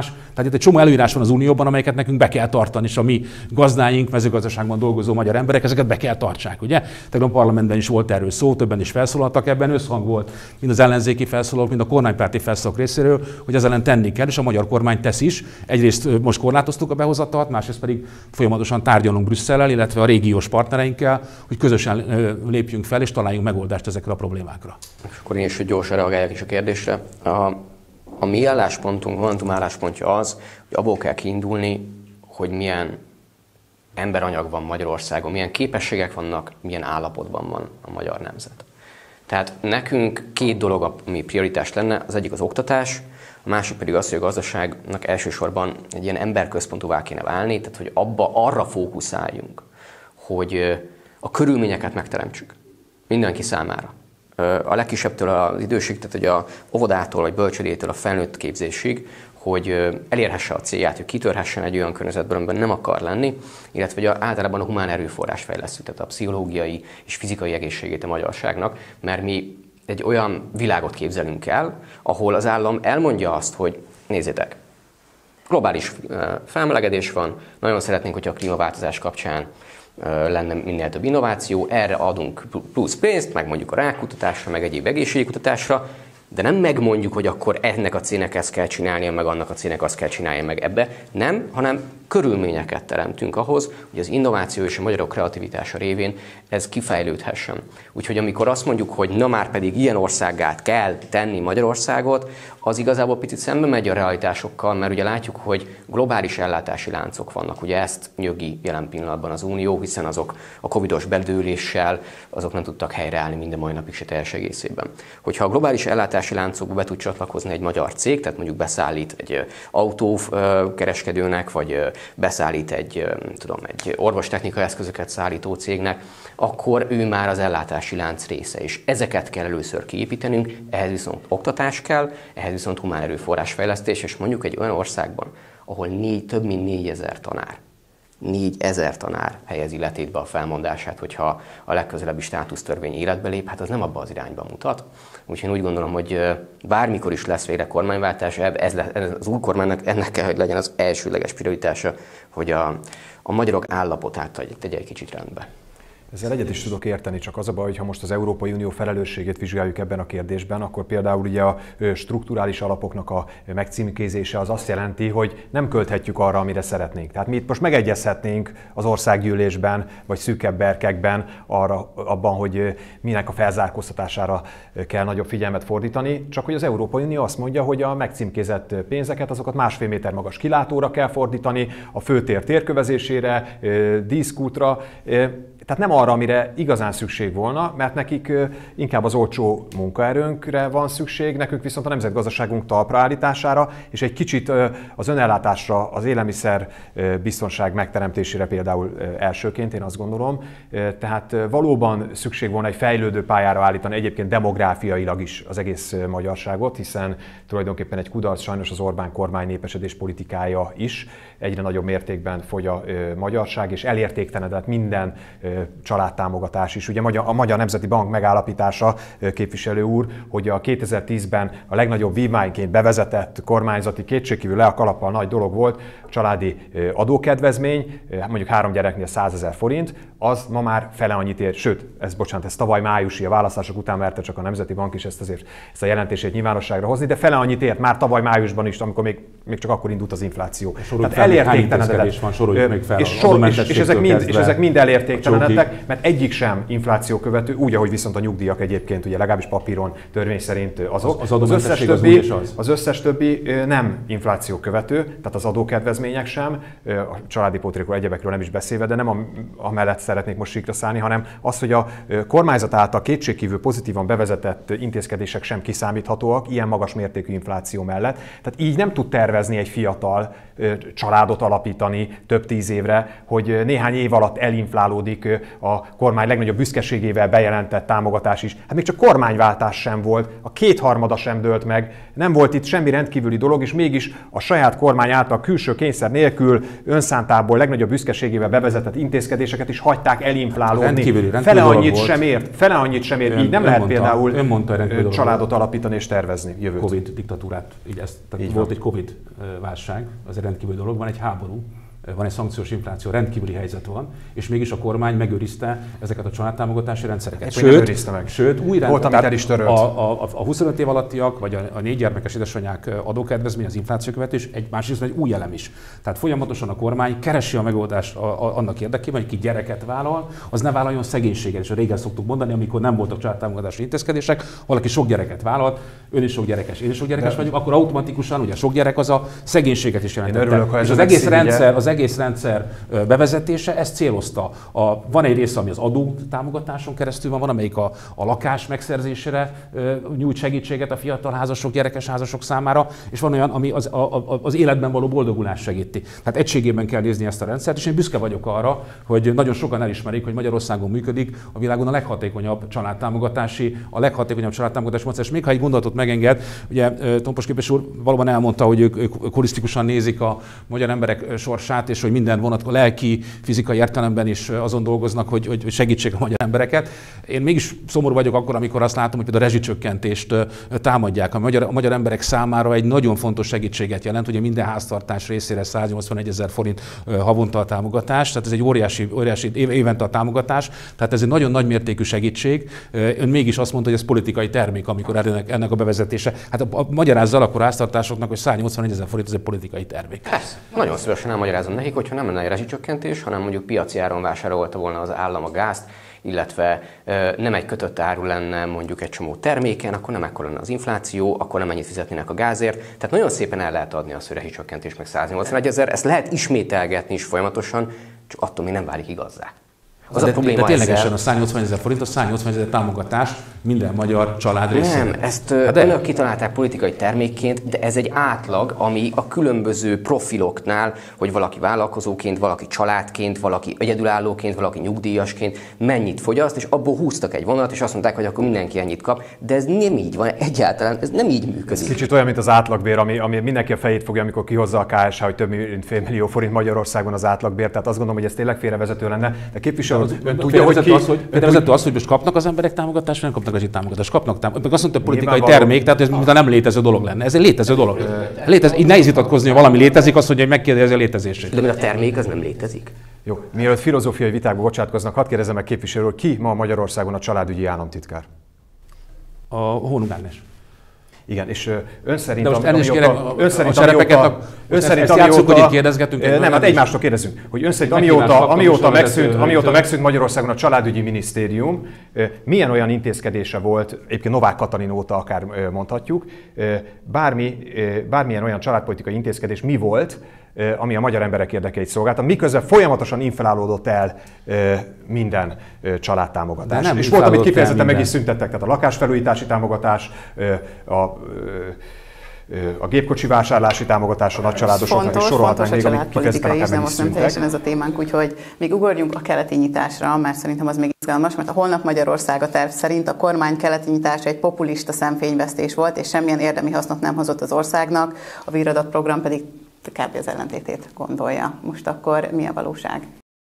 Tehát egy csomó előírás van az Unióban, amelyeket nekünk be kell tartani, és a mi gazdáink, mezőgazdaságban dolgozó magyar emberek ezeket be kell tartsák, ugye? Tegnap a parlamentben is volt erről szó, többen is felszólaltak, ebben összhang volt mind az ellenzéki felszólalók, mind a kormánypárti felszólalók részéről, hogy ezzel ellen tenni kell, és a magyar kormány tesz is. Egyrészt most korlátoztuk a behozatalt, másrészt pedig folyamatosan tárgyalunk Brüsszellel, illetve a régiós partnereinkkel, hogy közösen lépjünk fel és találjunk megoldást ezekre a problémákra. És akkor én is gyorsan reagáljak is a kérdésre. A, a mi álláspontunk, Momentum álláspontja az, hogy abból kell kiindulni, hogy milyen emberanyag van Magyarországon, milyen képességek vannak, milyen állapotban van a magyar nemzet. Tehát nekünk két dolog, ami prioritás lenne, az egyik az oktatás, a másik pedig az, hogy a gazdaságnak elsősorban egy ilyen emberközpontúvá kéne válni, tehát hogy abba arra fókuszáljunk, hogy a körülményeket megteremtsük mindenki számára. A legkisebbtől az idősig, tehát hogy a óvodától vagy bölcsődétől a felnőtt képzésig, hogy elérhesse a célját, hogy kitörhessen egy olyan környezetben, amiben nem akar lenni, illetve hogy általában a humán erőforrás fejlesztjük, tehát a pszichológiai és fizikai egészségét a magyarságnak, mert mi egy olyan világot képzelünk el, ahol az állam elmondja azt, hogy nézzétek, globális felmelegedés van, nagyon szeretnénk, hogyha a klímaváltozás kapcsán lenne minél több innováció, erre adunk plusz pénzt, meg mondjuk a rákkutatásra, meg egyéb egészségkutatásra, de nem megmondjuk, hogy akkor ennek a cégnek ezt kell csinálnia, meg annak a cégnek azt kell csinálnia, meg ebbe. Nem, hanem körülményeket teremtünk ahhoz, hogy az innováció és a magyarok kreativitása révén ez kifejlődhessen. Úgyhogy amikor azt mondjuk, hogy na már pedig ilyen országgá kell tenni Magyarországot, az igazából picit szembe megy a realitásokkal, mert ugye látjuk, hogy globális ellátási láncok vannak. Ugye ezt nyögi jelen pillanatban az Unió, hiszen azok a covidos bedőléssel, azok nem tudtak helyreállni minden mai napig se teljes egészében. Hogyha a globális ellátási láncokba be tud csatlakozni egy magyar cég, tehát mondjuk beszállít egy autókereskedőnek, vagy beszállít egy, tudom, egy orvostechnikai eszközöket szállító cégnek, akkor ő már az ellátási lánc része, és ezeket kell először kiépítenünk, ehhez viszont oktatás kell, ehhez viszont humán erőforrásfejlesztés, és mondjuk egy olyan országban, ahol négy, több mint négyezer tanár, négyezer tanár helyezi letétbe a felmondását, hogyha a legközelebbi státusztörvény életbe lép, hát az nem abba az irányba mutat. Úgyhogy én úgy gondolom, hogy bármikor is lesz végre kormányváltás, ez, ez az új kormánynak ennek kell, hogy legyen az elsőleges prioritása, hogy a, a magyarok állapotát tegye egy kicsit rendbe. Ezzel egyet is tudok érteni, csak az a baj, hogy ha most az Európai Unió felelősségét vizsgáljuk ebben a kérdésben, akkor például ugye a strukturális alapoknak a megcímkézése az azt jelenti, hogy nem költhetjük arra, amire szeretnénk. Tehát mi itt most megegyezhetnénk az országgyűlésben, vagy szűkebb berkekben arra, abban, hogy minek a felzárkóztatására kell nagyobb figyelmet fordítani, csak hogy az Európai Unió azt mondja, hogy a megcímkézett pénzeket, azokat másfél méter magas kilátóra kell fordítani, a főtér térkövezésére, díszkútra, tehát nem arra, amire igazán szükség volna, mert nekik inkább az olcsó munkaerőnkre van szükség, nekünk viszont a nemzetgazdaságunk talpra állítására, és egy kicsit az önellátásra, az élelmiszer biztonság megteremtésére például elsőként, én azt gondolom. Tehát valóban szükség volna egy fejlődő pályára állítani, egyébként demográfiailag is az egész magyarságot, hiszen tulajdonképpen egy kudarc sajnos az Orbán kormány népesedés politikája is. Egyre nagyobb mértékben fogy a magyarság, és elértéktelenedett minden családtámogatás is. Ugye a Magyar Nemzeti Bank megállapítása, képviselő úr, hogy a kétezer-tízben a legnagyobb vívmányként bevezetett kormányzati, kétségkívül le a kalappal nagy dolog volt, családi adókedvezmény, mondjuk három gyereknél százezer forint, az ma már fele annyit ér, sőt, ez bocsánat, ez tavaly májusi, a választások után merte csak a Nemzeti Bank is ezt azért ezt a jelentését nyilvánosságra hozni, de fele annyit ért már tavaly májusban is, amikor még, még csak akkor indult az infláció. Tehát elértéktelenedett. Van, soroljuk még fel. És, sor, és, és, ezek mind, és ezek mind elértéktelenedtek, mert egyik sem infláció követő, úgy, ahogy viszont a nyugdíjak egyébként, ugye legalábbis papíron, törvény szerint azok. Az, az, az, összes, többi, az, az? az összes többi nem infláció követő, tehát az adókedvezmények sem, a családi pótlékról, egyebekről nem is beszélve, de nem a, a mellett szeretnék most síkra szállni, hanem az, hogy a kormányzat által kétségkívül pozitívan bevezetett intézkedések sem kiszámíthatóak ilyen magas mértékű infláció mellett. Tehát így nem tud tervezni egy fiatal családot alapítani több tíz évre, hogy néhány év alatt elinflálódik a kormány legnagyobb büszkeségével bejelentett támogatás is. Hát még csak kormányváltás sem volt, a kétharmada sem dőlt meg, nem volt itt semmi rendkívüli dolog, és mégis a saját kormány által külső kényszer nélkül önszántából legnagyobb büszkeségével bevezetett intézkedéseket is hagy hagyták elinflálódni. Fele annyit sem ért, fele annyit sem ért. Így nem lehet mondta, például mondta, családot alapítani és tervezni jövőt. Covid diktatúrát, így ez, így volt van. Egy Covid válság, az egy rendkívüli dolog, van egy háború, van egy szankciós infláció, rendkívüli helyzet van, és mégis a kormány megőrizte ezeket a családtámogatási rendszereket. Sőt, meg. sőt új volt, amit el is törölt. A, a, a huszonöt év alattiak, vagy a, a négy gyermekes édesanyák adókedvezmény, az inflációkövetés, egy másrészt egy új elem is. Tehát folyamatosan a kormány keresi a megoldást a, a, annak érdekében, hogy ki gyereket vállal, az ne vállaljon szegénységet. És a régen szoktuk mondani, amikor nem voltak családtámogatási intézkedések, valaki sok gyereket vállalt, ön is sok gyerekes, én is sok gyerekes vagyok, akkor automatikusan ugye sok gyerek az a szegénységet is jelentette. És az egész rendszer, az egész rendszer bevezetése ezt célozta. A, van egy része, ami az adó támogatáson keresztül van, van, amelyik a, a lakás megszerzésére nyújt segítséget a fiatal házasok, gyerekes házasok számára, és van olyan, ami az, a, a, az életben való boldogulást segíti. Tehát egységében kell nézni ezt a rendszert, és én büszke vagyok arra, hogy nagyon sokan elismerik, hogy Magyarországon működik a világon a leghatékonyabb családtámogatási, a leghatékonyabb családtámogatási módszer. És még ha egy gondolatot megenged, ugye Tompos képviselő úr valóban elmondta, hogy ők, ők holisztikusan nézik a magyar emberek sorsát, és hogy minden vonatkozó lelki, fizikai értelemben is azon dolgoznak, hogy, hogy segítsék a magyar embereket. Én mégis szomorú vagyok akkor, amikor azt látom, hogy például a rezsicsökkentést támadják. A magyar, a magyar emberek számára egy nagyon fontos segítséget jelent, ugye minden háztartás részére száznyolcvanegy forint havonta a támogatás, tehát ez egy óriási, óriási évente a támogatás, tehát ez egy nagyon nagy mértékű segítség. Ön mégis azt mondta, hogy ez politikai termék, amikor ennek, ennek a bevezetése. Hát a, a, magyarázzal akkor a háztartásoknak, hogy száznyolcvanegy forint ez egy politikai termék. Persze. Nagyon szívesen elmagyarázom nekik, hogyha nem lenne egy rezsicsökkentés, hanem mondjuk piaci áron vásárolta volna az állam a gázt, illetve nem egy kötött áru lenne mondjuk egy csomó terméken, akkor nem ekkor lenne az infláció, akkor nem ennyit fizetnének a gázért. Tehát nagyon szépen el lehet adni azt, hogy rezsicsökkentés meg száznyolcvanegy ezer, ezt lehet ismételgetni is folyamatosan, csak attól még nem válik igazzá. Az de, a probléma de ténylegesen ezzel... a száznyolcvanegy forint, a száznyolcvanegy támogatás minden magyar család részére. Nem, ezt hát de... önök kitalálták politikai termékként, de ez egy átlag, ami a különböző profiloknál, hogy valaki vállalkozóként, valaki családként, valaki egyedülállóként, valaki nyugdíjasként mennyit fogyaszt, és abból húztak egy vonat, és azt mondták, hogy akkor mindenki ennyit kap, de ez nem így van, egyáltalán ez nem így működik. Ez kicsit olyan, mint az átlagbér, ami, ami mindenki a fejét fogja, amikor kihozza a ká es há, hogy több mint fél millió forint Magyarországon az átlagbér, tehát azt gondolom, hogy ez tényleg félrevezető lenne. De képviselő tudja, hogy ki... az, hogy, félrevezető az, hogy most kapnak az emberek támogatást, nem kapnak az támogatást. Kapnak támogatást. Meg azt mondta, hogy politikai termék, tehát ez mintha nem létező dolog lenne. Ez egy létező dolog. Létez, így nehéz vitatkozni, hogy valami létezik, azt mondja, hogy megkérdezi a létezését. De a termék az nem létezik. Jó, mielőtt filozófiai vitákba bocsátkoznak, hadd kérdezzem meg képviselőről, ki ma Magyarországon a családügyi államtitkár? A Hónuk Ágnes. Igen, és ön szerint, de most ami, amióta, a, ön szerint, a amióta, ön szerint, ezt játszuk, hogy itt kérdezgetünk. Nem, hát egymástól kérdezünk, hogy ön szerint, amióta, amióta, megszűnt, amióta megszűnt Magyarországon a családügyi minisztérium, milyen olyan intézkedése volt, egyébként Novák Katalin óta akár mondhatjuk, bármi, bármilyen olyan családpolitikai intézkedés mi volt, ami a magyar emberek érdekeit szolgálta, miközben folyamatosan inflálódott el minden családtámogatás. És volt, amit kifejezetten meg is szüntettek, tehát a lakásfelújítási támogatás, a, a gépkocsi vásárlási támogatás a nagycsaládosoknak, és sorolhatnánk még, amit kifejezetten akár meg is szüntek. Nem teljesen ez a témánk, úgyhogy még ugorjunk a keleti nyitásra, mert szerintem az még izgalmas, mert a Holnap Magyarország a terv szerint a kormány keleti nyitása egy populista szemfényvesztés volt, és semmilyen érdemi hasznot nem hozott az országnak, a víradat program pedig kb. Az ellentétét gondolja. Most akkor mi a valóság?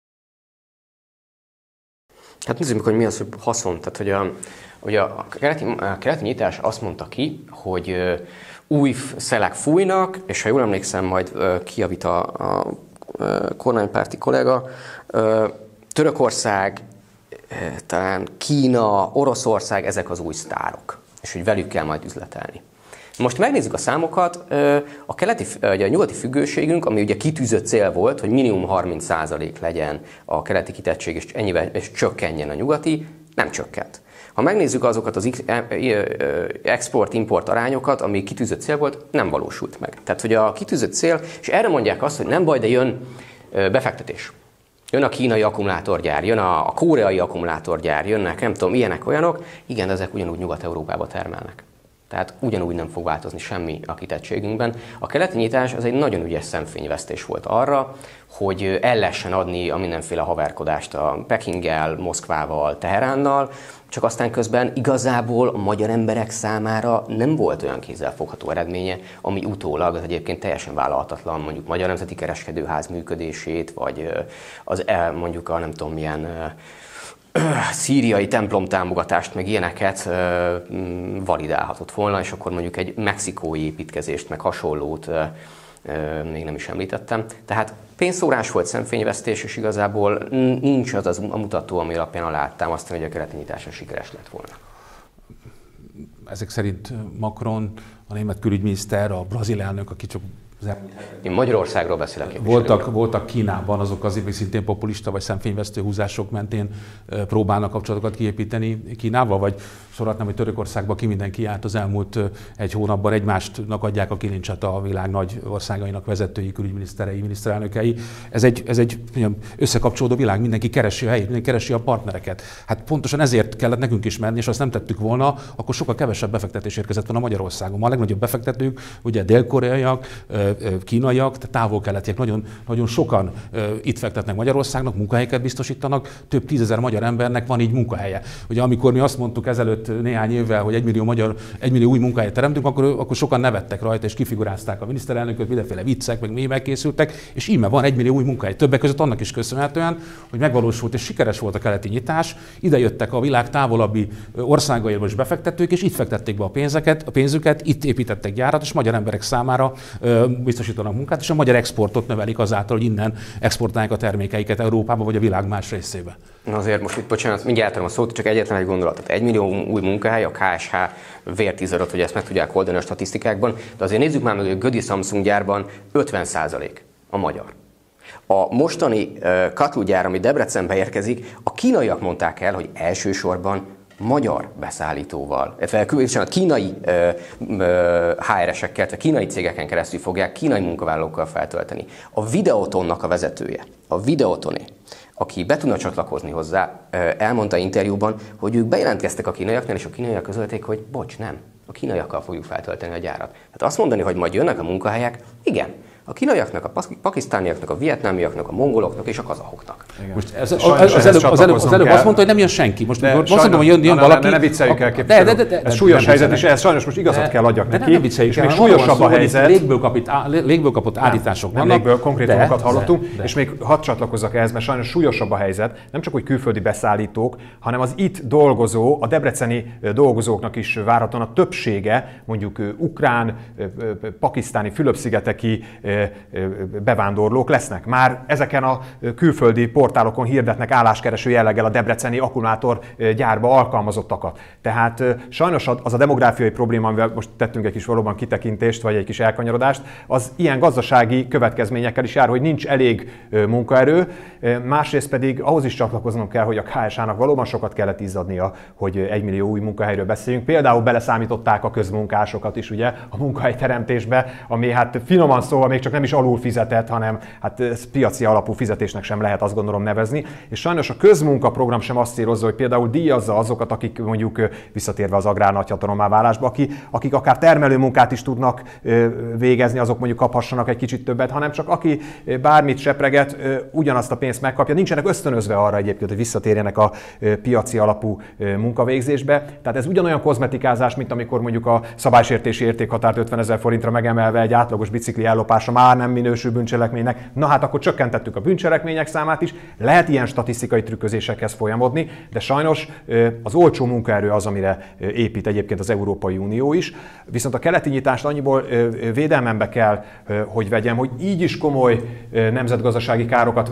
Hát nézzük, hogy mi az, hogy haszon. Tehát, hogy a, hogy a, keleti, a keleti nyitás azt mondta ki, hogy új szelek fújnak, és ha jól emlékszem, majd kijavít a, a kormánypárti kollega, Törökország, talán Kína, Oroszország, ezek az új sztárok, és hogy velük kell majd üzletelni. Most megnézzük a számokat, a, keleti, a nyugati függőségünk, ami ugye kitűzött cél volt, hogy minimum harminc százalék legyen a keleti kitettség, és ennyivel és csökkenjen a nyugati, nem csökkent. Ha megnézzük azokat az export-import arányokat, ami kitűzött cél volt, nem valósult meg. Tehát, hogy a kitűzött cél, és erre mondják azt, hogy nem baj, de jön befektetés. Jön a kínai akkumulátorgyár, jön a koreai akkumulátorgyár, jönnek, nem tudom, ilyenek, olyanok. Igen, ezek ugyanúgy Nyugat-Európába termelnek. Tehát ugyanúgy nem fog változni semmi a kitettségünkben. A keleti nyitás az egy nagyon ügyes szemfényvesztés volt arra, hogy el lehessen adni a mindenféle haverkodást a Pekinggel, Moszkvával, Teheránnal, csak aztán közben igazából a magyar emberek számára nem volt olyan kézzelfogható eredménye, ami utólag az egyébként teljesen vállalhatatlan, mondjuk Magyar Nemzeti Kereskedőház működését, vagy az mondjuk a nem tudom milyen szíriai templom támogatást, meg ilyeneket validálhatott volna, és akkor mondjuk egy mexikói építkezést, meg hasonlót még nem is említettem. Tehát pénzszórás volt, szemfényvesztés, és igazából nincs az az a mutató, ami alapján alátámasztani, hogy a keleti nyitása sikeres lett volna. Ezek szerint Macron, a német külügyminiszter, a brazil elnök, aki csak Én Magyarországról beszélek. Voltak, voltak Kínában azok azért szintén populista vagy szemfényvesztő húzások mentén próbálnak kapcsolatokat kiépíteni Kínával, vagy sorolhatnám, hogy Törökországban ki mindenki járt az elmúlt egy hónapban, egymásnak adják a kilincset a világ nagy országainak vezetői, külügyminiszterei, miniszterelnökei. Ez egy, ez egy mondjam, összekapcsolódó világ, mindenki keresi a helyét, mindenki keresi a partnereket. Hát pontosan ezért kellett nekünk is menni, és azt nem tettük volna, akkor sokkal kevesebb befektetés érkezett volna Magyarországon. Ma a legnagyobb befektetők, ugye dél-koreaiak, kínaiak, tehát távol-keletiek, nagyon, nagyon sokan itt fektetnek Magyarországnak, munkahelyeket biztosítanak, több tízezer magyar embernek van így munkahelye. Ugye amikor mi azt mondtuk ezelőtt néhány évvel, hogy egymillió magyar, egymillió új munkahelyet teremtünk, akkor, akkor sokan nevettek rajta, és kifigurázták a miniszterelnököt, mindenféle viccek, meg mémek készültek, és íme van egymillió új munkahely. Többek között annak is köszönhetően, hogy megvalósult és sikeres volt a keleti nyitás, ide jöttek a világ távolabbi országaiból is befektetők, és itt fektették be a pénzeket, a pénzüket, itt építettek gyárat, és magyar emberek számára biztosítanak munkát, és a magyar exportot növelik azáltal, hogy innen exportálják a termékeiket Európába vagy a világ más részébe. Na azért most itt, bocsánat, mindjárt a szót, csak egyetlen egy gondolat. Tehát egy millió új munkahely, a ká es há vértízadott, hogy ezt meg tudják oldani a statisztikákban, de azért nézzük már meg, hogy a Gödi Samsung gyárban ötven százalék a magyar. A mostani uh, katúgyár, ami Debrecenbe érkezik, a kínaiak mondták el, hogy elsősorban magyar beszállítóval, illetve kínai há er esekkel, tehát kínai cégeken keresztül fogják kínai munkavállalókkal feltölteni. A Videotonnak a vezetője, a Videotoné, aki be tudna csatlakozni hozzá, elmondta interjúban, hogy ők bejelentkeztek a kínaiaknál, és a kínaiak közölték, hogy bocs, nem, a kínaiakkal fogjuk feltölteni a gyárat. Tehát azt mondani, hogy majd jönnek a munkahelyek, igen. A kínaiaknak, a pakisztániaknak, a vietnámiaknak, a mongoloknak és a kazahoknak. Most ez, az, az, az, előbb, az, előbb, az előbb azt mondta, hogy nem jön senki. Most de most mondom, hogy jön, jön na, valaki. Ne, ne vicceljük el, képviselő. De, de, de, de, ez súlyos helyzet, és ehhez sajnos most igazat de, kell adjak neki. Nem vicceljük és el, még súlyosabb a helyzet. Légből, kapit, légből kapott állítások vannak. Légből konkrétumokat hallottunk, de, de. És még hadd csatlakozzak ehhez, mert sajnos súlyosabb a helyzet. Nem csak, hogy külföldi beszállítók, hanem az itt dolgozó, a debreceni dolgozóknak is várhatóan a többsége, mondjuk ukrán, pakisztáni, Fülöp-szigeteki bevándorlók lesznek. Már ezeken a külföldi portálokon hirdetnek álláskereső jelleggel a debreceni akkumulátorgyárba alkalmazottakat. Tehát sajnos az a demográfiai probléma, amivel most tettünk egy kis valóban kitekintést, vagy egy kis elkanyarodást, az ilyen gazdasági következményekkel is jár, hogy nincs elég munkaerő, másrészt pedig ahhoz is csatlakoznom kell, hogy a ká es há-nak valóban sokat kellett izzadnia, hogy egymillió új munkahelyről beszéljünk. Például beleszámították a közmunkásokat is ugye a munkahelyteremtésbe, ami hát finoman szóval még csak nem is alul fizetett, hanem hát piaci alapú fizetésnek sem lehet azt gondolom nevezni. És sajnos a közmunkaprogram sem azt célozza, hogy például díjazza azokat, akik mondjuk visszatérve az agrár nagyhatalomá válásba, akik, akik akár termelő munkát is tudnak végezni, azok mondjuk kaphassanak egy kicsit többet, hanem csak aki bármit sepreget, ugyanazt a pénzt megkapja. Nincsenek ösztönözve arra egyébként, hogy visszatérjenek a piaci alapú munkavégzésbe. Tehát ez ugyanolyan kozmetikázás, mint amikor mondjuk a szabálysértési értékhatárt ötvenezer forintra megemelve egy átlagos bicikli ellopása már nem minősül bűncselekménynek. Na hát akkor csökkentettük a bűncselekmények számát is. Lehet ilyen statisztikai trükközésekhez folyamodni, de sajnos az olcsó munkaerő az, amire épít egyébként az Európai Unió is. Viszont a keleti nyitást annyiból védelmembe kell, hogy vegyem, hogy így is komoly nemzetgazdasági károkat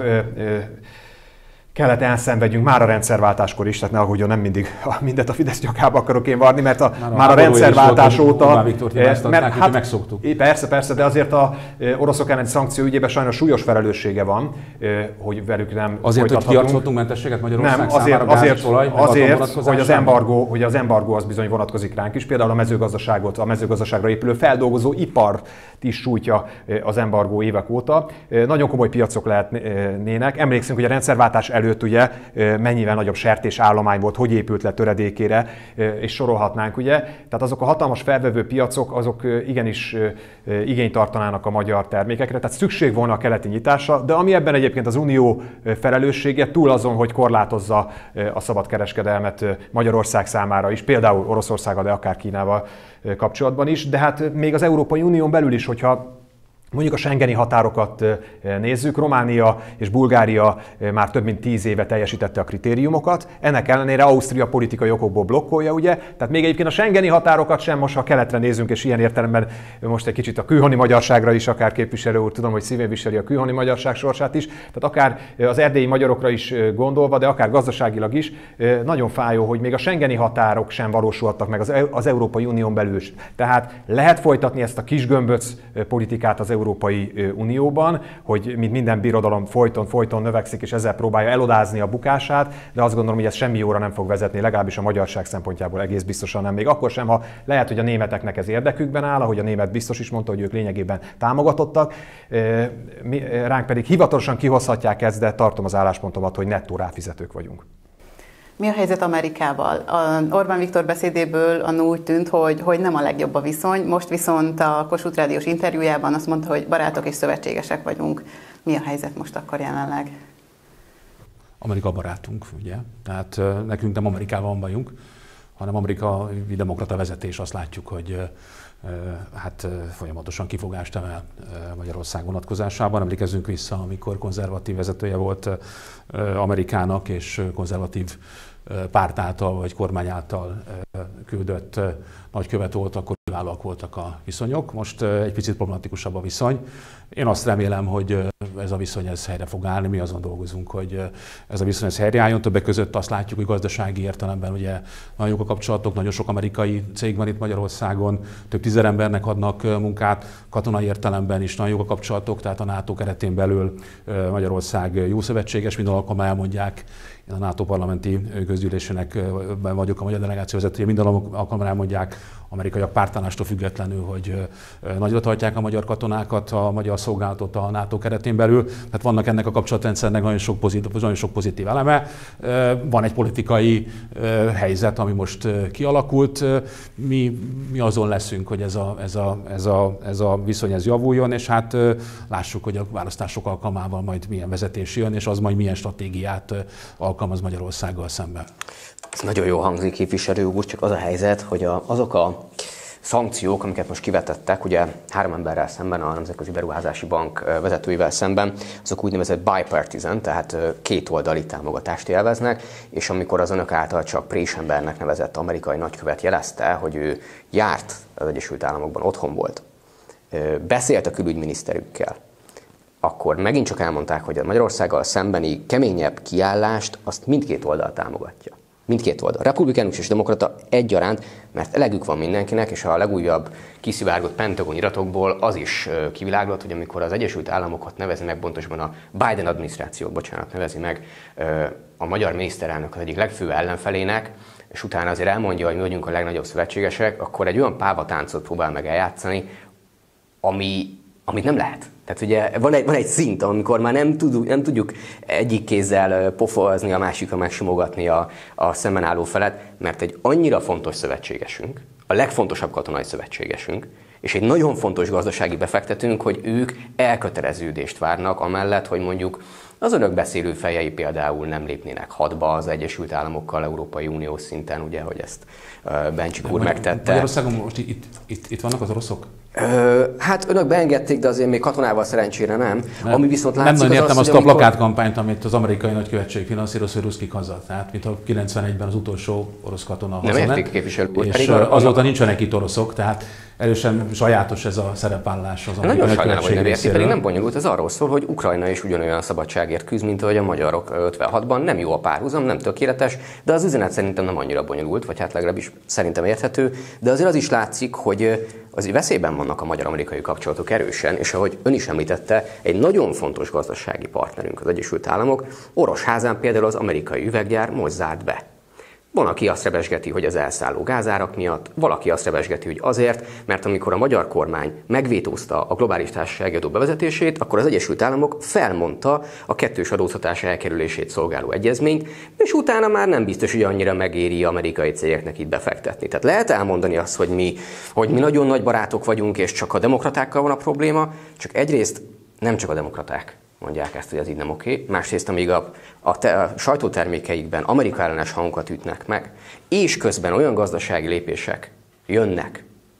kellett elszenvedjünk már a rendszerváltáskor is, tehát ne aggódjon, nem mindig mindent a Fidesz nyakába akarok én varni, mert a, már a, már a rendszerváltás óta... Mert, hát, megszoktuk. Persze, persze, de azért a oroszok elleni szankció ügyében sajnos súlyos felelőssége van, hogy velük nem azért, hogy kiarcoltunk mentességet Magyarország nem, azért, számára, azért, olaj, azért hogy, az embargó, hogy az embargó az bizony vonatkozik ránk is, például a mezőgazdaságot, a mezőgazdaságra épülő feldolgozó ipar is sújtja az embargó évek óta. Nagyon komoly piacok lehetnének. Emlékszünk, hogy a rendszerváltás előtt ugye mennyivel nagyobb sertés állomány volt, hogy épült le töredékére, és sorolhatnánk, ugye. Tehát azok a hatalmas felvevő piacok, azok igenis igényt tartanának a magyar termékekre, tehát szükség volna a keleti nyitásra, de ami ebben egyébként az Unió felelőssége, túl azon, hogy korlátozza a szabadkereskedelmet Magyarország számára is, például Oroszországgal, de akár Kínával kapcsolatban is, de hát még az Európai Unión belül is, hogyha mondjuk a schengeni határokat nézzük, Románia és Bulgária már több mint tíz éve teljesítette a kritériumokat, ennek ellenére Ausztria politikai okokból blokkolja, ugye? Tehát még egyébként a schengeni határokat sem, most ha keletre nézünk, és ilyen értelemben most egy kicsit a külhoni magyarságra is, akár képviselő úr, tudom, hogy szívén viseli a külhoni magyarság sorsát is, tehát akár az erdélyi magyarokra is gondolva, de akár gazdaságilag is, nagyon fájó, hogy még a schengeni határok sem valósultak meg az, az Európai Unión belül is. Tehát lehet folytatni ezt a kisgömböc politikát az Európai Unióban, hogy mint minden birodalom folyton, folyton növekszik, és ezzel próbálja elodázni a bukását, de azt gondolom, hogy ez semmi jóra nem fog vezetni, legalábbis a magyarság szempontjából egész biztosan nem. Még akkor sem, ha lehet, hogy a németeknek ez érdekükben áll, ahogy a német biztos is mondta, hogy ők lényegében támogatottak, ránk pedig hivatalosan kihozhatják ezt, de tartom az álláspontomat, hogy nettó ráfizetők vagyunk. Mi a helyzet Amerikával? A Orbán Viktor beszédéből annól úgy tűnt, hogy, hogy nem a legjobb a viszony, most viszont a Kossuth Rádiós interjújában azt mondta, hogy barátok és szövetségesek vagyunk. Mi a helyzet most akkor jelenleg? Amerika barátunk, ugye? Tehát nekünk nem Amerikával van bajunk, hanem amerikai demokrata vezetés, azt látjuk, hogy hát folyamatosan kifogást emel Magyarország vonatkozásában. Emlékezzünk vissza, amikor konzervatív vezetője volt Amerikának, és konzervatív párt által vagy kormány által küldött nagykövet volt, akkor kiválóak voltak a viszonyok. Most egy picit problematikusabb a viszony. Én azt remélem, hogy ez a viszony ez helyre fog állni. Mi azon dolgozunk, hogy ez a viszony ez helyreálljon. Többek között azt látjuk, hogy gazdasági értelemben ugye nagyon jók a kapcsolatok, nagyon sok amerikai cég van itt Magyarországon, több tízezer embernek adnak munkát, katonai értelemben is nagyon jók a kapcsolatok, tehát a NATO keretén belül Magyarország jó szövetséges, minden alkalommal elmondják. Én a NATO parlamenti közgyűlésének vagyok a magyar delegáció vezetője, minden alkalommal elmondják amerikaiak pártállástól függetlenül, hogy nagyra tartják a magyar katonákat, a magyar szolgálatot a NATO keretén belül. Tehát vannak ennek a kapcsolatrendszernek nagyon sok pozitív, nagyon sok pozitív eleme. Van egy politikai helyzet, ami most kialakult. Mi, mi azon leszünk, hogy ez a, ez, a, ez, a, ez a viszony ez javuljon, és hát lássuk, hogy a választások alkalmával majd milyen vezetés jön, és az majd milyen stratégiát alkalmaz Magyarországgal szemben. Ez nagyon jó hangzik, képviselő úr, csak az a helyzet, hogy a, azok a szankciók, amiket most kivetettek, ugye három emberrel szemben, a Nemzetközi Beruházási Bank vezetőivel szemben, azok úgynevezett bipartisan, tehát kétoldali támogatást élveznek, és amikor az önök által csak présembernek nevezett amerikai nagykövet jelezte, hogy ő járt az Egyesült Államokban, otthon volt, beszélt a külügyminiszterükkel, akkor megint csak elmondták, hogy a Magyarországgal szembeni keményebb kiállást azt mindkét oldal támogatja. Mindkét oldal. Republikánus és demokrata egyaránt, mert elegük van mindenkinek, és a legújabb kiszivárgott Pentagon iratokból az is kiviláglott, hogy amikor az Egyesült Államokat nevezi meg, pontosabban a Biden adminisztrációt, bocsánat, nevezi meg a magyar miniszterelnök az egyik legfőbb ellenfelének, és utána azért elmondja, hogy mi vagyunk a legnagyobb szövetségesek, akkor egy olyan pávatáncot próbál meg eljátszani, ami, amit nem lehet. Tehát ugye van egy, van egy szint, amikor már nem tudjuk, nem tudjuk egyik kézzel pofozni, a másikra megsimogatni a, a szemben álló felet, mert egy annyira fontos szövetségesünk, a legfontosabb katonai szövetségesünk, és egy nagyon fontos gazdasági befektetőnk, hogy ők elköteleződést várnak amellett, hogy mondjuk az önök beszélő fejei például nem lépnének hadba az Egyesült Államokkal, Európai Unió szinten, ugye, hogy ezt uh, Bencsik úr megtette. Magyarországon most itt, itt, itt vannak az oroszok? Ö, hát önök beengedték, de azért még katonával szerencsére nem. nem Ami viszont látszik, nem nagyon értem az, azt amikor... a plakátkampányt, amit az amerikai nagykövetség finanszíroz, hogy ruszkik haza. Tehát, mint a kilencvenegyben az utolsó orosz katona hazament. Nem érték, képviselő úr. És azóta nincsenek itt oroszok, tehát erősen sajátos ez a szerepállás az amerikai nagykövetség részéről. Nagyon sajnálom, hogy nem értik, pedig nem bonyolult. Ez arról szól, hogy Ukrajna is ugyanolyan szabadságért küzd, mint ahogy a magyarok ötvenhatban. Nem jó a párhuzam, nem tökéletes, de az üzenet szerintem nem annyira bonyolult, vagy hát legalábbis szerintem érthető. De azért az is látszik, hogy azért veszélyben vannak a magyar-amerikai kapcsolatok erősen, és ahogy ön is említette, egy nagyon fontos gazdasági partnerünk az Egyesült Államok, Orosházán például az amerikai üveggyár most zárt be. Van, aki azt rebesgeti, hogy az elszálló gázárak miatt, valaki azt rebesgeti, hogy azért, mert amikor a magyar kormány megvétózta a globális társasági adó bevezetését, akkor az Egyesült Államok felmondta a kettős adóztatás elkerülését szolgáló egyezményt, és utána már nem biztos, hogy annyira megéri amerikai cégeknek itt befektetni. Tehát lehet elmondani azt, hogy mi, hogy mi nagyon nagy barátok vagyunk, és csak a demokratákkal van a probléma, csak egyrészt nem csak a demokraták mondják ezt, hogy ez így nem oké. Másrészt, amíg a, a, te, a sajtótermékeikben Amerika ellenes hangokat ütnek meg, és közben olyan gazdasági lépések jönnek,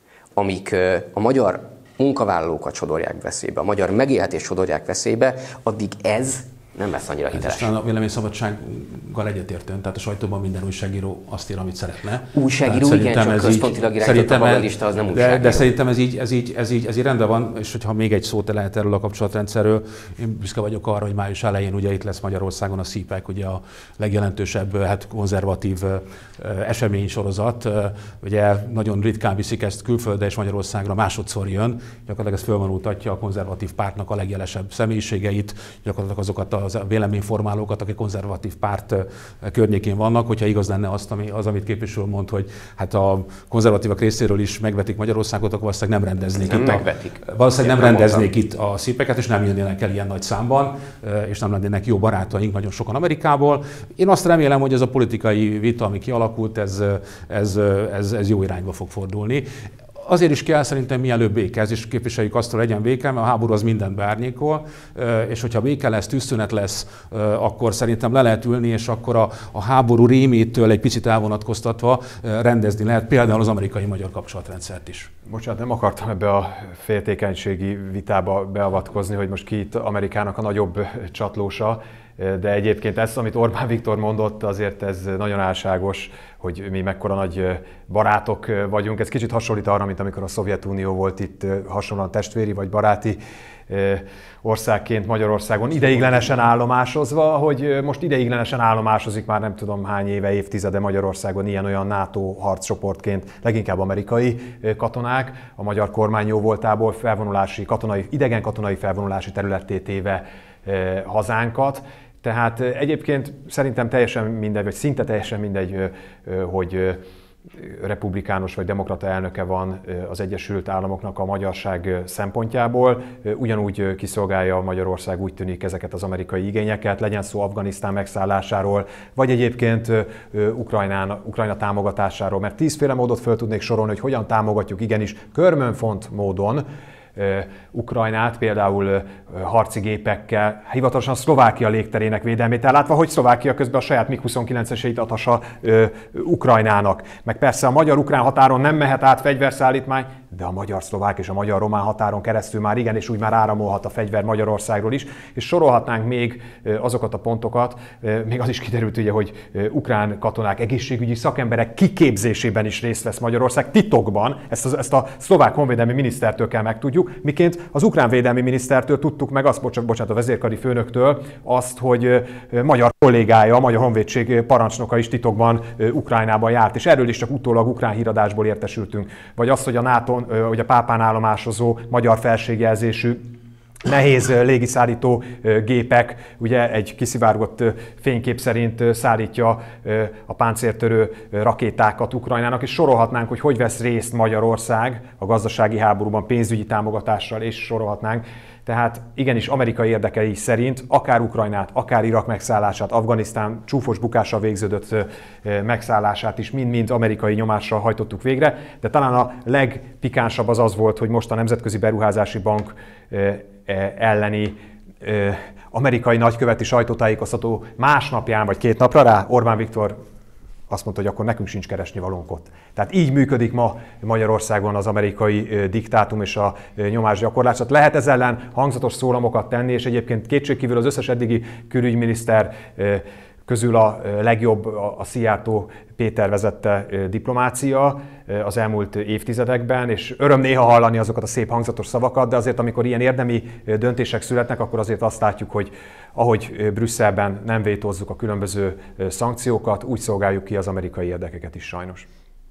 amik a magyar munkavállalókat sodorják veszélybe, a magyar megélhetést sodorják veszélybe, addig ez nem lesz annyira hiteles. A véleményszabadsággal egyetértően, tehát a sajtóban minden újságíró azt ír, amit szeretne. Újságíró, igen, csak központilag irányított a propagandista, az nem újságíró. De, de szerintem ez így, ez, így, ez, így, ez így rendben van, és hogyha még egy szót lehet erről a kapcsolatrendszerről, én büszke vagyok arra, hogy május elején ugye itt lesz Magyarországon a szípek, ugye a legjelentősebb, hát konzervatív eseménysorozat. Ugye nagyon ritkán viszik ezt külföldre és Magyarországra, másodszor jön, gyakorlatilag ez fölvonultatja a konzervatív pártnak a legjelesebb személyiségeit, gyakorlatilag azokat a a véleményformálókat, akik konzervatív párt környékén vannak, hogyha igaz lenne azt, ami, az, amit képviselő mond, hogy hát a konzervatívak részéről is megvetik Magyarországot, akkor valószínűleg nem rendeznék nem itt megvetik. a, valószínűleg nem, nem rendeznék itt a szípeket, és nem jönnének el ilyen nagy számban, és nem lennének jó barátaink nagyon sokan Amerikából. Én azt remélem, hogy ez a politikai vita, ami kialakult, ez, ez, ez, ez jó irányba fog fordulni. Azért is kell szerintem mielőbb béke, és képviseljük azt, hogy legyen béke, mert a háború az mindent beárnyékol, és hogyha béke lesz, tűzszünet lesz, akkor szerintem le lehet ülni, és akkor a, a háború rémétől egy picit elvonatkoztatva rendezni lehet például az amerikai-magyar kapcsolatrendszert is. Bocsánat, nem akartam ebbe a féltékenységi vitába beavatkozni, hogy most ki itt Amerikának a nagyobb csatlósa, de egyébként ezt, amit Orbán Viktor mondott, azért ez nagyon álságos, hogy mi mekkora nagy barátok vagyunk. Ez kicsit hasonlít arra, mint amikor a Szovjetunió volt itt hasonlóan testvéri vagy baráti országként Magyarországon ideiglenesen állomásozva, hogy most ideiglenesen állomásozik már nem tudom hány éve, évtizede Magyarországon ilyen-olyan NATO harccsoportként, leginkább amerikai katonák, a magyar kormány jóvoltából felvonulási, katonai, idegen katonai felvonulási területté téve hazánkat. Tehát egyébként szerintem teljesen mindegy, vagy szinte teljesen mindegy, hogy republikánus vagy demokrata elnöke van az Egyesült Államoknak a magyarság szempontjából. Ugyanúgy kiszolgálja Magyarország, úgy tűnik, ezeket az amerikai igényeket, legyen szó Afganisztán megszállásáról, vagy egyébként Ukrajnán, Ukrajna támogatásáról, mert tízféle módot föl tudnék sorolni, hogy hogyan támogatjuk igenis körmönfont módon Ukrajnát, például harci gépekkel, hivatalosan Szlovákia légterének védelmét ellátva, hogy Szlovákia közben a saját mig huszonkilenceseit adhassa Ukrajnának. Meg persze a magyar-ukrán határon nem mehet át fegyverszállítmány, de a magyar-szlovák és a magyar-román határon keresztül már igen, és úgy már áramolhat a fegyver Magyarországról is, és sorolhatnánk még azokat a pontokat, még az is kiderült ugye, hogy ukrán katonák, egészségügyi szakemberek kiképzésében is részt vesz Magyarország titokban, ezt, az, ezt a szlovák honvédelmi minisztertől kell megtudjuk, miként az ukrán védelmi minisztertől tudtuk meg azt, bocsánat, a vezérkari főnöktől azt, hogy magyar kollégája, a magyar honvédség parancsnoka is titokban Ukrajnában járt, és erről is csak utólag ukrán híradásból értesültünk. Vagy azt, hogy a nátón, hogy a pápán állomásozó magyar felségjelzésű nehéz légiszállító gépek, ugye egy kiszivárgott fénykép szerint szállítja a páncéltörő rakétákat Ukrajnának, és sorolhatnánk, hogy hogy vesz részt Magyarország a gazdasági háborúban pénzügyi támogatással, és sorolhatnánk. Tehát igenis amerikai érdekei szerint akár Ukrajnát, akár Irak megszállását, Afganisztán csúfos bukással végződött megszállását is mind-mind amerikai nyomással hajtottuk végre, de talán a legpikánsabb az az volt, hogy most a Nemzetközi Beruházási Bank elleni amerikai nagyköveti sajtótájékoztató másnapján vagy két napra rá Orbán Viktor azt mondta, hogy akkor nekünk sincs keresni valónk ott. Tehát így működik ma Magyarországon az amerikai diktátum és a nyomásgyakorlás. Tehát lehet ez ellen hangzatos szólamokat tenni, és egyébként kétségkívül az összes eddigi külügyminiszter közül a legjobb a Szijjártó Péter vezette diplomácia az elmúlt évtizedekben, és öröm néha hallani azokat a szép hangzatos szavakat, de azért, amikor ilyen érdemi döntések születnek, akkor azért azt látjuk, hogy ahogy Brüsszelben nem vétózzuk a különböző szankciókat, úgy szolgáljuk ki az amerikai érdekeket is sajnos.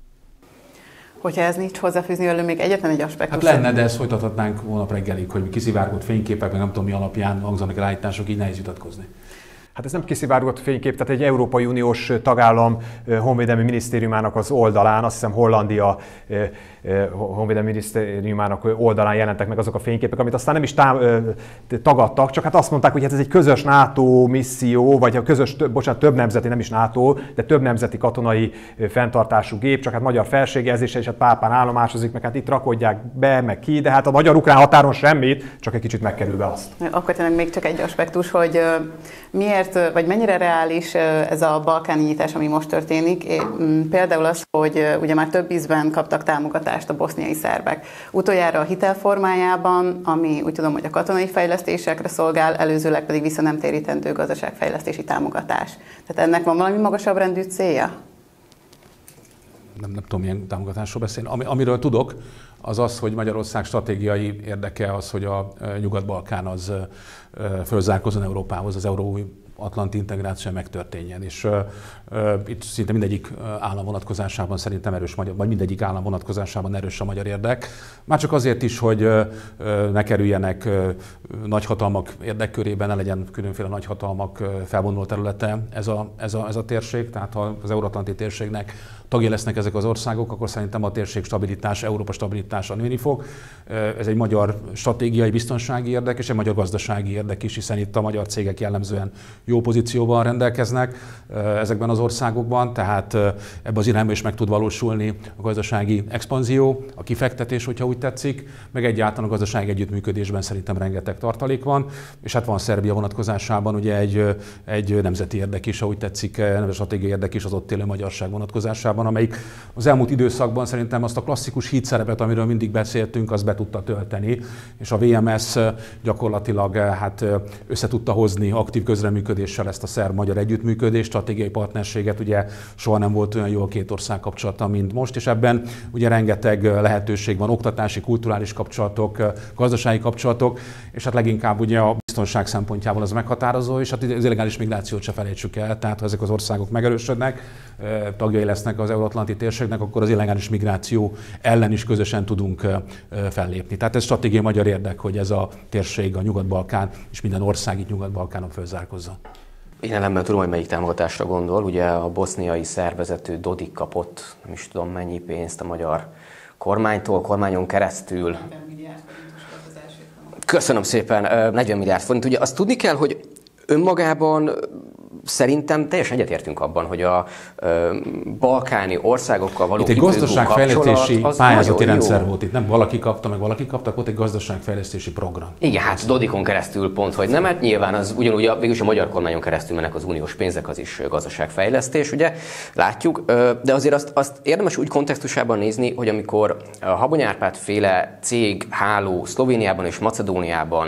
Hogyha ez nincs hozzáfűzni velő, még egyetlen egy aspektus. Hát lenne, de ezt folytathatnánk holnap reggelig, hogy kiszivárgott fényképek, meg nem tudom mi alapján hangzanak el állítások, így nehéz vitatkozni. Hát ez nem kiszivárgott fénykép, tehát egy Európai Uniós tagállam honvédelmi minisztériumának az oldalán, azt hiszem Hollandia honvédelmi minisztériumának oldalán jelentek meg azok a fényképek, amit aztán nem is tám- tagadtak, csak hát azt mondták, hogy hát ez egy közös NATO misszió, vagy a közös, bocsánat, több nemzeti, nem is NATO, de több nemzeti katonai fenntartású gép, csak hát magyar felségjelzése, és hát Pápán állomásozik, meg hát itt rakodják be, meg ki, de hát a magyar-ukrán határon semmit, csak egy kicsit megkerül be azt. Akkor tényleg még csak egy aspektus, hogy miért, vagy mennyire reális ez a balkáni nyitás, ami most történik. Például az, hogy ugye már több ízben kaptak támogatást a boszniai szerbek. Utoljára a hitel formájában, ami úgy tudom, hogy a katonai fejlesztésekre szolgál, előzőleg pedig vissza nem térítendő gazdaságfejlesztési támogatás. Tehát ennek van valami magasabb rendű célja? Nem, nem tudom, milyen támogatásról beszélni. Ami, amiről tudok, az az, hogy Magyarország stratégiai érdeke az, hogy a Nyugat-Balkán az fölzárkózzon Európához, az euró-atlanti integráció megtörténjen. És uh, uh, itt szinte mindegyik állam vonatkozásában szerintem erős magyar, vagy mindegyik állam vonatkozásában erős a magyar érdek. Már csak azért is, hogy uh, ne kerüljenek uh, nagyhatalmak érdekkörében, ne legyen különféle nagyhatalmak uh, felvonuló területe ez a, ez, a, ez a térség. Tehát ha az euróatlanti térségnek tagjai lesznek ezek az országok, akkor szerintem a térség stabilitás, Európa stabilitása nőni fog. Ez egy magyar stratégiai biztonsági érdek, és egy magyar gazdasági érdek is, hiszen itt a magyar cégek jellemzően jó pozícióban rendelkeznek ezekben az országokban, tehát ebbe az irányba is meg tud valósulni a gazdasági expanzió, a kifektetés, hogyha úgy tetszik, meg egyáltalán a gazdasági együttműködésben szerintem rengeteg tartalék van, és hát van Szerbia vonatkozásában ugye egy, egy nemzeti érdek is, ahogy tetszik, nem stratégiai érdek is az ott élő magyarság vonatkozásában, amelyik az elmúlt időszakban szerintem azt a klasszikus hídszerepet, amiről mindig beszéltünk, az be tudta tölteni, és a vé em es gyakorlatilag hát össze tudta hozni aktív közreműködéssel ezt a szerb-magyar együttműködést, stratégiai partnerséget, ugye soha nem volt olyan jó a két ország kapcsolata, mint most, és ebben ugye rengeteg lehetőség van, oktatási, kulturális kapcsolatok, gazdasági kapcsolatok, és hát leginkább ugye a biztonság szempontjából az meghatározó, és hát az illegális migrációt se felejtsük el, tehát ha ezek az országok megerősödnek, tagjai lesznek az euróatlanti térségnek, akkor az illegális migráció ellen is közösen tudunk fellépni. Tehát ez stratégiai magyar érdek, hogy ez a térség, a Nyugat-Balkán és minden ország itt Nyugat-Balkánon fölzárkozza. Én ellenben tudom, hogy melyik támogatásra gondol. Ugye a boszniai szervezető Dodik kapott, nem is tudom mennyi pénzt a magyar kormánytól, kormányon keresztül. Köszönöm szépen, negyven milliárd forint. Ugye azt tudni kell, hogy önmagában szerintem teljesen egyetértünk abban, hogy a ö, balkáni országokkal való itt egy gazdaságfejlesztési pályázati rendszer jó volt. Itt nem valaki kapta, meg valaki kapta, ott egy gazdaságfejlesztési program. Igen, hát Dodikon keresztül pont, hogy nem, hát nyilván az ugyanúgy a, végülis a magyar kormányon keresztül mennek az uniós pénzek, az is gazdaságfejlesztés, ugye, látjuk. De azért azt, azt érdemes úgy kontextusában nézni, hogy amikor a Habony Árpád féle cég, háló Szlovéniában és Macedóniában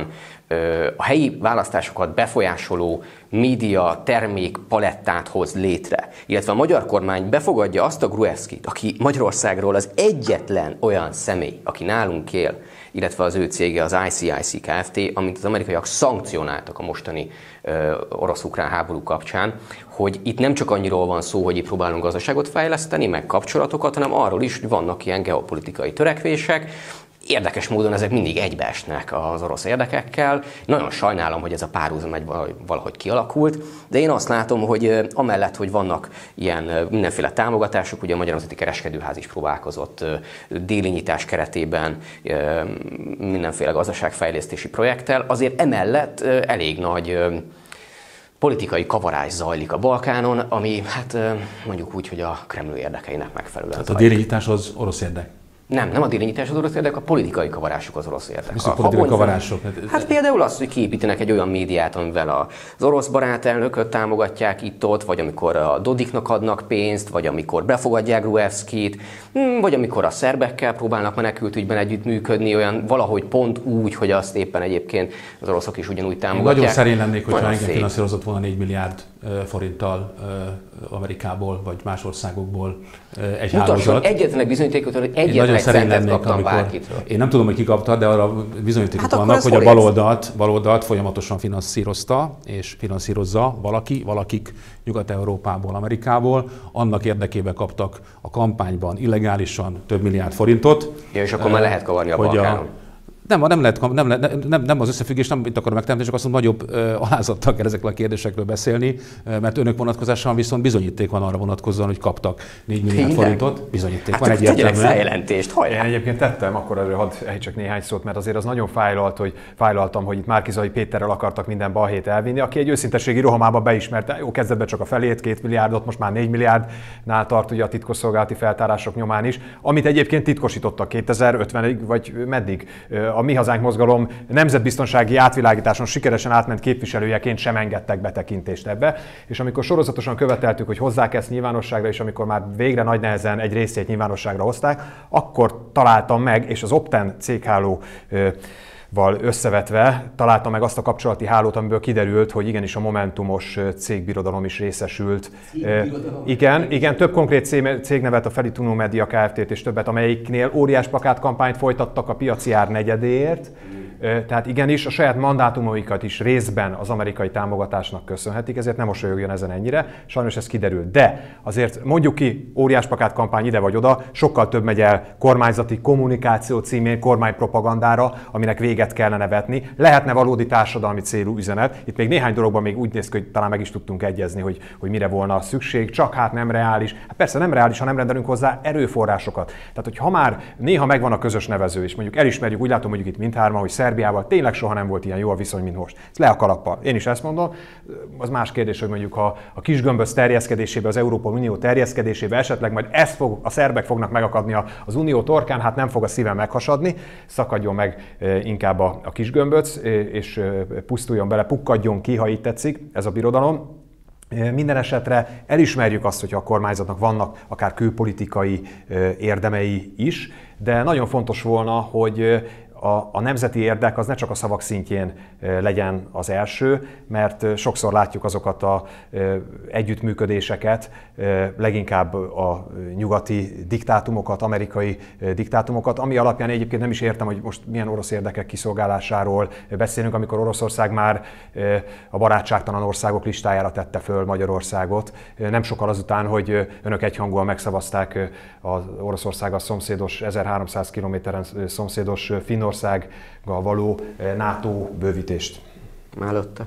a helyi választásokat befolyásoló média termék palettát hoz létre, illetve a magyar kormány befogadja azt a Gruevskit, aki Magyarországról az egyetlen olyan személy, aki nálunk él, illetve az ő cége az i cé i cé Kft., amit az amerikaiak szankcionáltak a mostani ö, orosz-ukrán háború kapcsán, hogy itt nem csak annyiról van szó, hogy itt próbálunk gazdaságot fejleszteni, meg kapcsolatokat, hanem arról is, hogy vannak ilyen geopolitikai törekvések. Érdekes módon ezek mindig egybeesnek az orosz érdekekkel. Nagyon sajnálom, hogy ez a párhuzam egy valahogy kialakult, de én azt látom, hogy amellett, hogy vannak ilyen mindenféle támogatások, ugye a Magyar Nemzeti Kereskedőház is próbálkozott déli nyitás keretében mindenféle gazdaságfejlesztési projekttel, azért emellett elég nagy politikai kavarás zajlik a Balkánon, ami hát mondjuk úgy, hogy a Kreml érdekeinek megfelelően. Tehát a déli nyitás az orosz érdek? Nem, nem a déli nyitás az orosz érdek, a politikai kavarások az orosz érdek. Mi a politikai kavarások? Hát például az, hogy kiépítenek egy olyan médiát, amivel az orosz barátelnököt támogatják itt-ott, vagy amikor a Dodiknak adnak pénzt, vagy amikor befogadják Gruevskit, vagy amikor a szerbekkel próbálnak menekültügyben együttműködni, olyan valahogy pont úgy, hogy azt éppen egyébként az oroszok is ugyanúgy támogatják. Én nagyon szerény lennék, hogyha engem finanszírozott volna négy milliárd forinttal Amerikából, vagy más országokból egy hálózat. Egyetlen egy bizonyítékot, hogy egyetlen egy centet kaptam bárkitől. Én nem tudom, hogy ki kapta, de arra bizonyítékok hát vannak, hogy a baloldalt, baloldalt folyamatosan finanszírozta, és finanszírozza valaki, valakik Nyugat-Európából, Amerikából. Annak érdekében kaptak a kampányban illegálisan több milliárd forintot. Ja, és akkor már lehet kavarni a Balkánon. Nem, nem, lehet, nem, nem, nem az összefüggés, nem itt akarom megteremteni, csak azt mondom, nagyobb uh, alázattal kell ezekről a kérdésekről beszélni, uh, mert önök vonatkozásában viszont bizonyíték van arra vonatkozóan, hogy kaptak négy milliárd forintot. Bizonyíték hát van egyértelműen. Feljelentést, Én egyébként tettem, akkor erről hadd csak néhány szót, mert azért az nagyon fájlalt, hogy fájlaltam, hogy itt Márki-Zay Péterrel akartak minden balhét elvinni, aki egy őszintességi rohamába beismerte, jó, kezdetben csak a felét, két milliárdot, most már négy milliárdnál tart ugye a titkosszolgálati feltárások nyomán is, amit egyébként titkosítottak kétezer-ötvenig, vagy meddig. A Mi Hazánk mozgalom nemzetbiztonsági átvilágításon sikeresen átment képviselőjeként sem engedtek betekintést ebbe, és amikor sorozatosan követeltük, hogy hozzák ezt nyilvánosságra, és amikor már végre nagy nehezen egy részét nyilvánosságra hozták, akkor találtam meg, és az Opten cégháló val összevetve találtam meg azt a kapcsolati hálót, amiből kiderült, hogy igenis a Momentumos cégbirodalom is részesült. Cégbirodalom. Igen, igen, több konkrét cégnevet, a Felituno Media Kft-t és többet, amelyiknél óriás plakátkampányt folytattak a piaci ár negyedéért. Tehát igenis, a saját mandátumaikat is részben az amerikai támogatásnak köszönhetik, ezért nem mosolyogjon ezen ennyire, sajnos ez kiderül. De azért mondjuk ki, óriás plakátkampány ide vagy oda, sokkal több megy el kormányzati kommunikáció címén, kormánypropagandára, aminek véget kellene vetni. Lehetne valódi társadalmi célú üzenet. Itt még néhány dologban még úgy néz ki, hogy talán meg is tudtunk egyezni, hogy, hogy mire volna szükség, csak hát nem reális. Hát persze nem reális, ha nem rendelünk hozzá erőforrásokat. Tehát, hogy ha már néha megvan a közös nevező, és mondjuk elismerjük, úgy látom, mondjuk itt mindhárman, hogy Szerbiával tényleg soha nem volt ilyen jó a viszony, mint most. Ez le a kalappal. Én is ezt mondom. Az más kérdés, hogy mondjuk ha a kisgömböc terjeszkedésébe, az Európai Unió terjeszkedésébe esetleg majd ezt fog, a szerbek fognak megakadni az Unió torkán, hát nem fog a szívem meghasadni, szakadjon meg inkább a, a kisgömböc, és pusztuljon bele, pukkadjon ki, ha így tetszik, ez a birodalom. Minden esetre elismerjük azt, hogy a kormányzatnak vannak akár külpolitikai érdemei is, de nagyon fontos volna, hogy A, a nemzeti érdek az ne csak a szavak szintjén legyen az első, mert sokszor látjuk azokat az együttműködéseket, leginkább a nyugati diktátumokat, amerikai diktátumokat, ami alapján egyébként nem is értem, hogy most milyen orosz érdekek kiszolgálásáról beszélünk, amikor Oroszország már a barátságtalan országok listájára tette föl Magyarországot. Nem sokkal azután, hogy önök egyhangúan megszavazták az Oroszországgal szomszédos, ezerháromszáz kilométeren szomszédos Finnországgal való NATO bővítést. Előtte.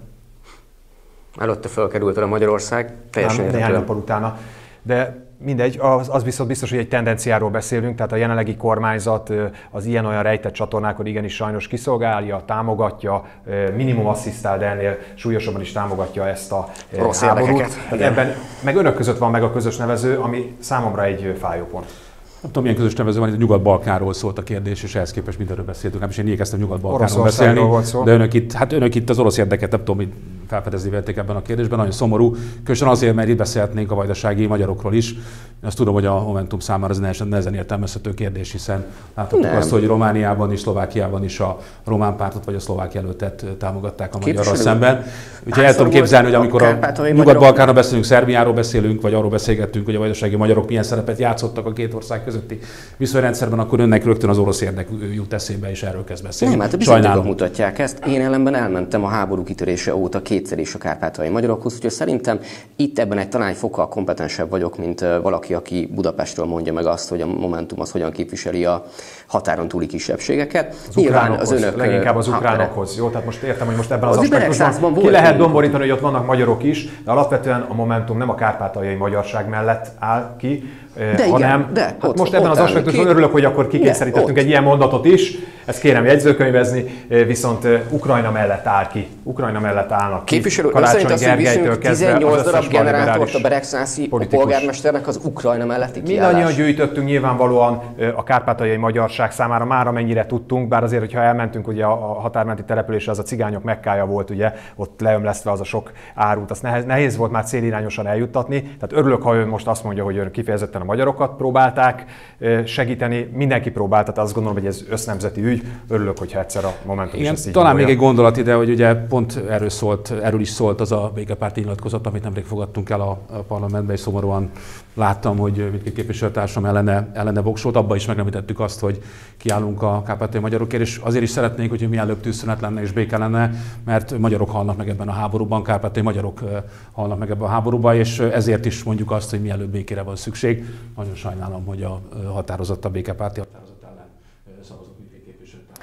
Előtte felkerült a Magyarország, teljesen Nem, néhány nappal utána. De mindegy, az, az viszont biztos, hogy egy tendenciáról beszélünk, tehát a jelenlegi kormányzat az ilyen-olyan rejtett csatornákon igenis sajnos kiszolgálja, támogatja, minimum asszisztál, de ennél súlyosabban is támogatja ezt a rossz háborút. Ebben meg önök között van meg a közös nevező, ami számomra egy fájópont. Nem tudom, milyen közös nevező van, itt a Nyugat-Balkánról szólt a kérdés, és ehhez képest mindenről beszéltünk. Nem is én igyekeztem Nyugat-Balkánról beszélni, de önök itt, hát önök itt az orosz érdeket, nem tudom, hogy felfedezni vették ebben a kérdésben, nagyon szomorú. Különösen azért, mert itt beszélhetnénk a vajdasági magyarokról is. Én azt tudom, hogy a Momentum számára ez nehezen értelmezhető kérdés, hiszen láthatjuk azt, hogy Romániában és Szlovákiában is a román pártot vagy a szlovák jelöltet támogatták a magyarral szemben. Úgyhogy el tudom képzelni, hogy amikor a Nyugat-Balkánról beszélünk, Szerbiáról beszélünk, vagy arról beszélgettünk, hogy a vajdasági magyarok milyen szerepet játszottak a két ország közötti viszonyrendszerben, akkor önnek rögtön az orosz érdek jut eszébe, és erről kezd beszélni. Nem, hát a bizonyítékok mutatják ezt. Én ellenben elmentem a háború kitörése óta kétszer is a kárpátaljai magyarokhoz, úgyhogy szerintem itt ebben egy talán egy fokkal kompetensebb vagyok, mint valaki, aki Budapestről mondja meg azt, hogy a Momentum az hogyan képviseli a határon túli kisebbségeket. Az Nyilván az önök leginkább az ukránokhoz, jó? Tehát most értem, hogy most ebben az, az aspektusban ki lehet domborítani, hogy ott vannak magyarok is, de alapvetően a Momentum nem a kárpátaljai magyarság mellett áll ki, de hanem igen, de hát ott, most ebben az aspektusban örülök, hogy akkor kikényszerítettünk egy ilyen mondatot is, ezt kérem jegyzőkönyvezni, viszont Ukrajna mellett áll ki. Ukrajna mellett állnak ki. Képviselő, Karácsony Gergelytől kezdve tizennyolc darab generátort a Beregszászi polgármesternek az Ukrajna melletti kiállás. Mindannyian gyűjtöttünk nyilvánvalóan a kárpátaljai magyarság számára már amennyire tudtunk, bár azért, hogyha elmentünk ugye a határmenti településre, az a cigányok Mekkája volt, ugye, ott leömlesztve az a sok árut, azt nehéz, nehéz volt már célirányosan eljuttatni. Tehát örülök, ha ön most azt mondja, hogy ön kifejezetten a magyarokat próbálták segíteni, mindenki próbált, tehát azt gondolom, hogy ez össznemzeti ügy. Örülök, hogyha egyszer a Momentum Igen, is így talán még egy gondolat ide, hogy ugye pont erről szólt, erről is szólt az a békepárti nyilatkozat, amit nemrég fogadtunk el a, a parlamentben, és szomorúan láttam, hogy mindkét képviselőtársam ellene, ellene voksolt. Abba is megemlítettük azt, hogy kiállunk a kárpátaljai magyarokért, és azért is szeretnénk, hogy mielőbb tűzszünet lenne és béke lenne, mert magyarok halnak meg ebben a háborúban, kárpátaljai magyarok halnak meg ebben a háborúban, és ezért is mondjuk azt, hogy mielőbb békére van szükség. Nagyon sajnálom, hogy a határozott a békepárti határozat ellen szavazott mindkét képviselőtársam.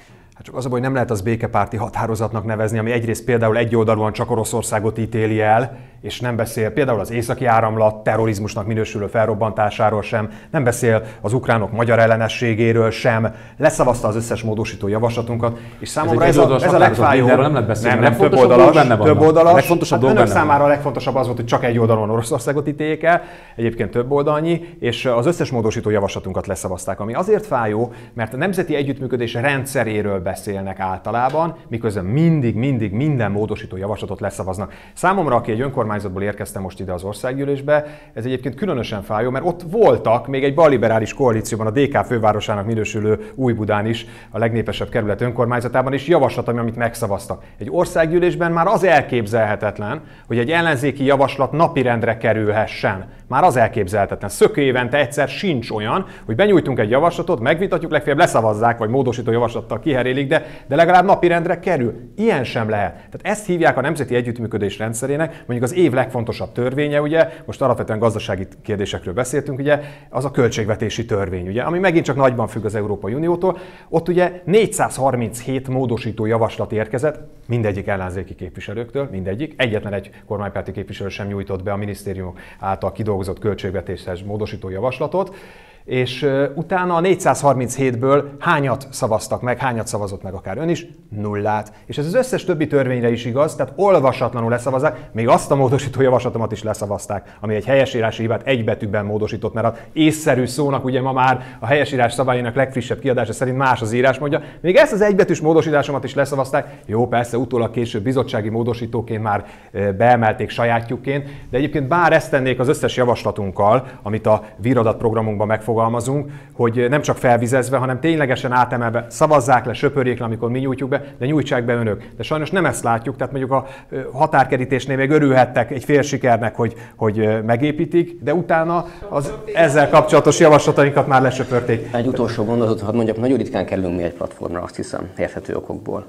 Csak az a baj, hogy nem lehet az békepárti határozatnak nevezni, ami egyrészt például egyoldalúan csak Oroszországot ítéli el, és nem beszél például az északi áramlat terrorizmusnak minősülő felrobbantásáról sem, nem beszél az ukránok magyar ellenességéről sem, leszavazta az összes módosító javaslatunkat, és számomra ez, ez, a, ez a legfájóbb. Nem lehet beszélni, nem, nem, több oldalas, több oldalas. A legfontosabb hát önök számára a legfontosabb az volt, hogy csak egy oldalon Oroszországot ítéljék el, egyébként több oldalnyi, és az összes módosító javaslatunkat leszavazták, ami azért fájó, mert a nemzeti együttműködés rendszeréről beszélnek általában, miközben mindig, mindig minden módosító javaslatot leszavaznak. Számomra, aki egy önkormányzatból érkeztem most ide az országgyűlésbe, ez egyébként különösen fájó, mert ott voltak még egy balliberális koalícióban, a dé ká fővárosának minősülő Újbudán is, a legnépesebb kerület önkormányzatában is javaslat, amit megszavaztak. Egy országgyűlésben már az elképzelhetetlen, hogy egy ellenzéki javaslat napirendre kerülhessen. Már az elképzelhetetlen. Szökő évente egyszer sincs olyan, hogy benyújtunk egy javaslatot, megvitatjuk, legfeljebb leszavazzák, vagy módosító javaslattal kiherélik, de, de legalább napirendre kerül. Ilyen sem lehet. Tehát ezt hívják a nemzeti együttműködés rendszerének, mondjuk az év legfontosabb törvénye, ugye, most alapvetően gazdasági kérdésekről beszéltünk, ugye, az a költségvetési törvény, ugye, ami megint csak nagyban függ az Európai Uniótól. Ott ugye négyszázharminchét módosító javaslat érkezett, mindegyik ellenzéki képviselőktől, mindegyik. Egyetlen egy kormánypárti képviselő sem nyújtott be a minisztérium által kidolgozott költségvetéshez módosító javaslatot, és utána a négyszázharminchétből hányat szavaztak meg, hányat szavazott meg akár ön is? Nullát. És ez az összes többi törvényre is igaz, tehát olvasatlanul leszavazzák, még azt a módosító javaslatomat is leszavazták, ami egy helyesírási hibát egy betűben módosított, mert az észszerű szónak ugye ma már a helyesírás szabályának legfrissebb kiadása szerint más az írásmódja, még ezt az egybetűs módosításomat is leszavazták. Jó, persze utólag később bizottsági módosítóként már beemelték sajátjukként, de egyébként bár ezt tennék az összes javaslatunkkal, amit a víradat programunkban megfog fogalmazunk, hogy nem csak felvizezve, hanem ténylegesen átemelve szavazzák le, söpörjék le, amikor mi nyújtjuk be, de nyújtsák be önök. De sajnos nem ezt látjuk, tehát mondjuk a határkerítésnél még örülhettek egy fél sikernek, hogy, hogy megépítik, de utána az ezzel kapcsolatos javaslatainkat már lesöpörték. Egy utolsó gondolatot, hadd mondjak, nagyon ritkán kerülünk mi egy platformra, azt hiszem, érthető okokból.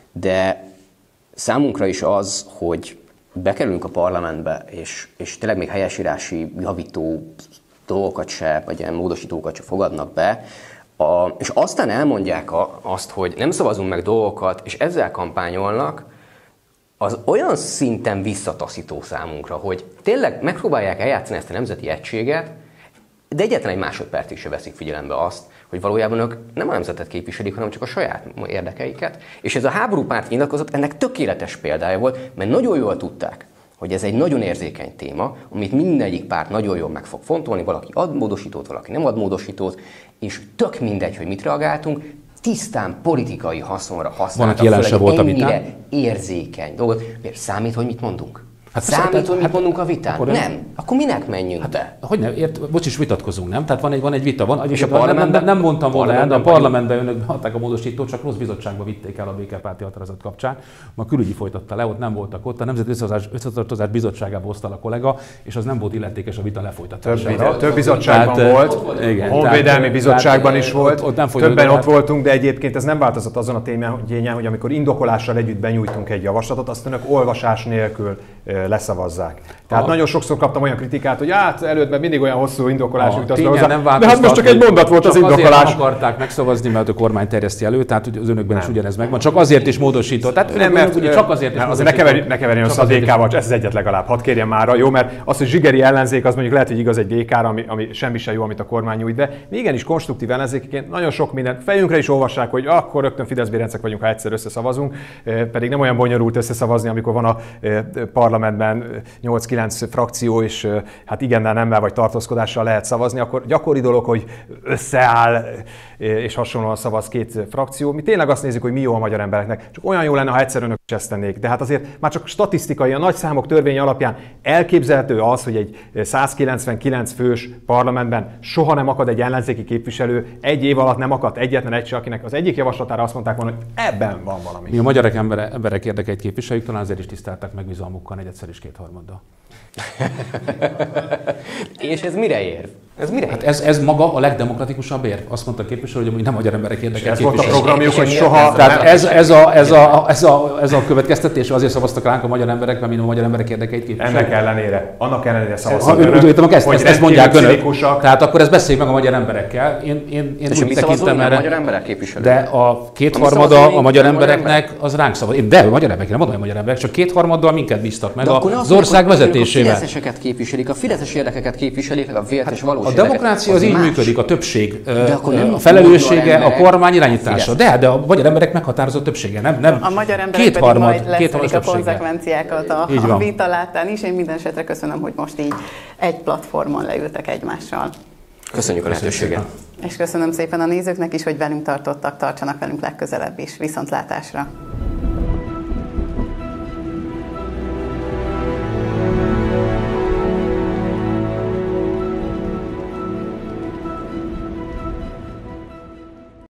De számunkra is az, hogy bekerülünk a parlamentbe, és, és tényleg még helyesírási javító dolgokat se, vagy ilyen módosítókat se fogadnak be, a, és aztán elmondják a, azt, hogy nem szavazunk meg dolgokat, és ezzel kampányolnak, az olyan szinten visszataszító számunkra, hogy tényleg megpróbálják eljátszani ezt a nemzeti egységet, de egyetlen egy másodpercig se veszik figyelembe azt, hogy valójában ők nem a nemzetet képviselik, hanem csak a saját érdekeiket. És ez a háborúpárt nyilatkozat ennek tökéletes példája volt, mert nagyon jól tudták, hogy ez egy nagyon érzékeny téma, amit mindegyik párt nagyon jól meg fog fontolni, valaki ad módosítót, valaki nem ad módosítót, és tök mindegy, hogy mit reagáltunk, tisztán politikai haszonra használtak fel egy ennyire érzékeny dolgot. Miért számít, hogy mit mondunk? Hát számít, hogy mit hát, mondunk a vitán? Akkor nem. Akkor minek menjünk hát, be? Hogy nem? Ért, bocs, is vitatkozunk, nem? Tehát van egy, van egy vita. Van, és a parlamentben, nem, nem mondtam volna el, de a parlamentben önök adták a módosítót, csak rossz bizottságba vitték el a békepárti határozat kapcsán. Ma a külügyi folytatta le, ott nem voltak ott. A Nemzeti Összetartozás Bizottságába hozta a kollega, és az nem volt illetékes a vita lefolytatására. Több, több bizottságban tehát, volt, igen, Honvédelmi Bizottságban is volt, ott, ott többen ott voltunk, de egyébként ez nem változott azon a tényen, hogy amikor indokolással együtt benyújtunk egy javaslatot, azt önök olvasás nélkül leszavazzák. Tehát ah. nagyon sokszor kaptam olyan kritikát, hogy hát előtt mindig olyan hosszú indokolás jutott ah, hozzá, de hát most csak egy mondat volt az indokolás. Azért nem akarták megszavazni, mert a kormány terjeszti elő, tehát az önökben nem. is ugyanez megvan. Csak azért is módosított. Tehát nem, mert ugye csak azért is módosított. Ne keverjen ne keverj össze a dé ká-val, ez az egyet legalább. Hadd kérjem már, jó, mert az, hogy zsigeri ellenzék, az mondjuk lehet, hogy igaz egy dé ká-ra, ami, ami semmi sem jó, amit a kormány nyújt be. Mi igenis konstruktív ellenzékiként nagyon sok minden fejünkre is olvassák, hogy akkor rögtön Fidesz-bérencek vagyunk, ha egyszer összeszavazunk, pedig nem olyan bonyolult összeszavazni, amikor van a parlamentben nyolc-kilenc frakció, és hát igennel, nemmel vagy tartózkodással lehet szavazni, akkor gyakori dolog, hogy összeáll és hasonlóan szavaz két frakció. Mi tényleg azt nézzük, hogy mi jó a magyar embereknek. Csak olyan jó lenne, ha egyszer önök is ezt tennék. De hát azért már csak statisztikai, a nagy számok törvény alapján elképzelhető az, hogy egy százkilencvenkilenc fős parlamentben soha nem akad egy ellenzéki képviselő, egy év alatt nem akadt egyetlen egy se, akinek az egyik javaslatára azt mondták volna, hogy ebben van valami. Mi a magyarok emberek, emberek érdekeit képviseljük, talán azért is tiszteltek meg bizalmukkal egyszer is kétharmaddal. És ez mire ér? Ez mire hát ez, ez maga a legdemokratikusabb érv. Azt mondta a képviselő, hogy nem magyar emberek érdekelt képviselő. Ez volt a programjuk, hogy soha... Tehát ez, ez, a, ez, a, ez, a, ez a következtetés, azért szavaztak ránk a magyar emberek, mert mi a magyar emberek érdekeit képviselő. Ennek ellenére, annak ellenére szavaztak önök. Úgy értem, ezt, ezt, ezt mondják önök. Tehát akkor ezt beszéljük meg a magyar emberekkel. Én, én, én úgy tekintem erre. A magyar emberek képviselő. De a kétharmada a magyar embereknek az ránk szavaz. De a magyar emberek, nem mondom, hogy magyar emberek, csak kétharmaddal minket bíztak meg az ország vezetésével. A fideszeseket képviselik, a fideszes érdekeket képviselik, a vélt és valós. A demokrácia az így működik, a többség, a felelőssége, a kormány irányítása. De, de a magyar emberek meghatározott többsége, nem, nem a magyar emberek pedig majd leszelik a konzekvenciákat a, a vita láttán is. Én minden esetre köszönöm, hogy most így egy platformon leültek egymással. Köszönjük a lehetőséget. És köszönöm szépen a nézőknek is, hogy velünk tartottak, tartsanak velünk legközelebb is. Viszontlátásra!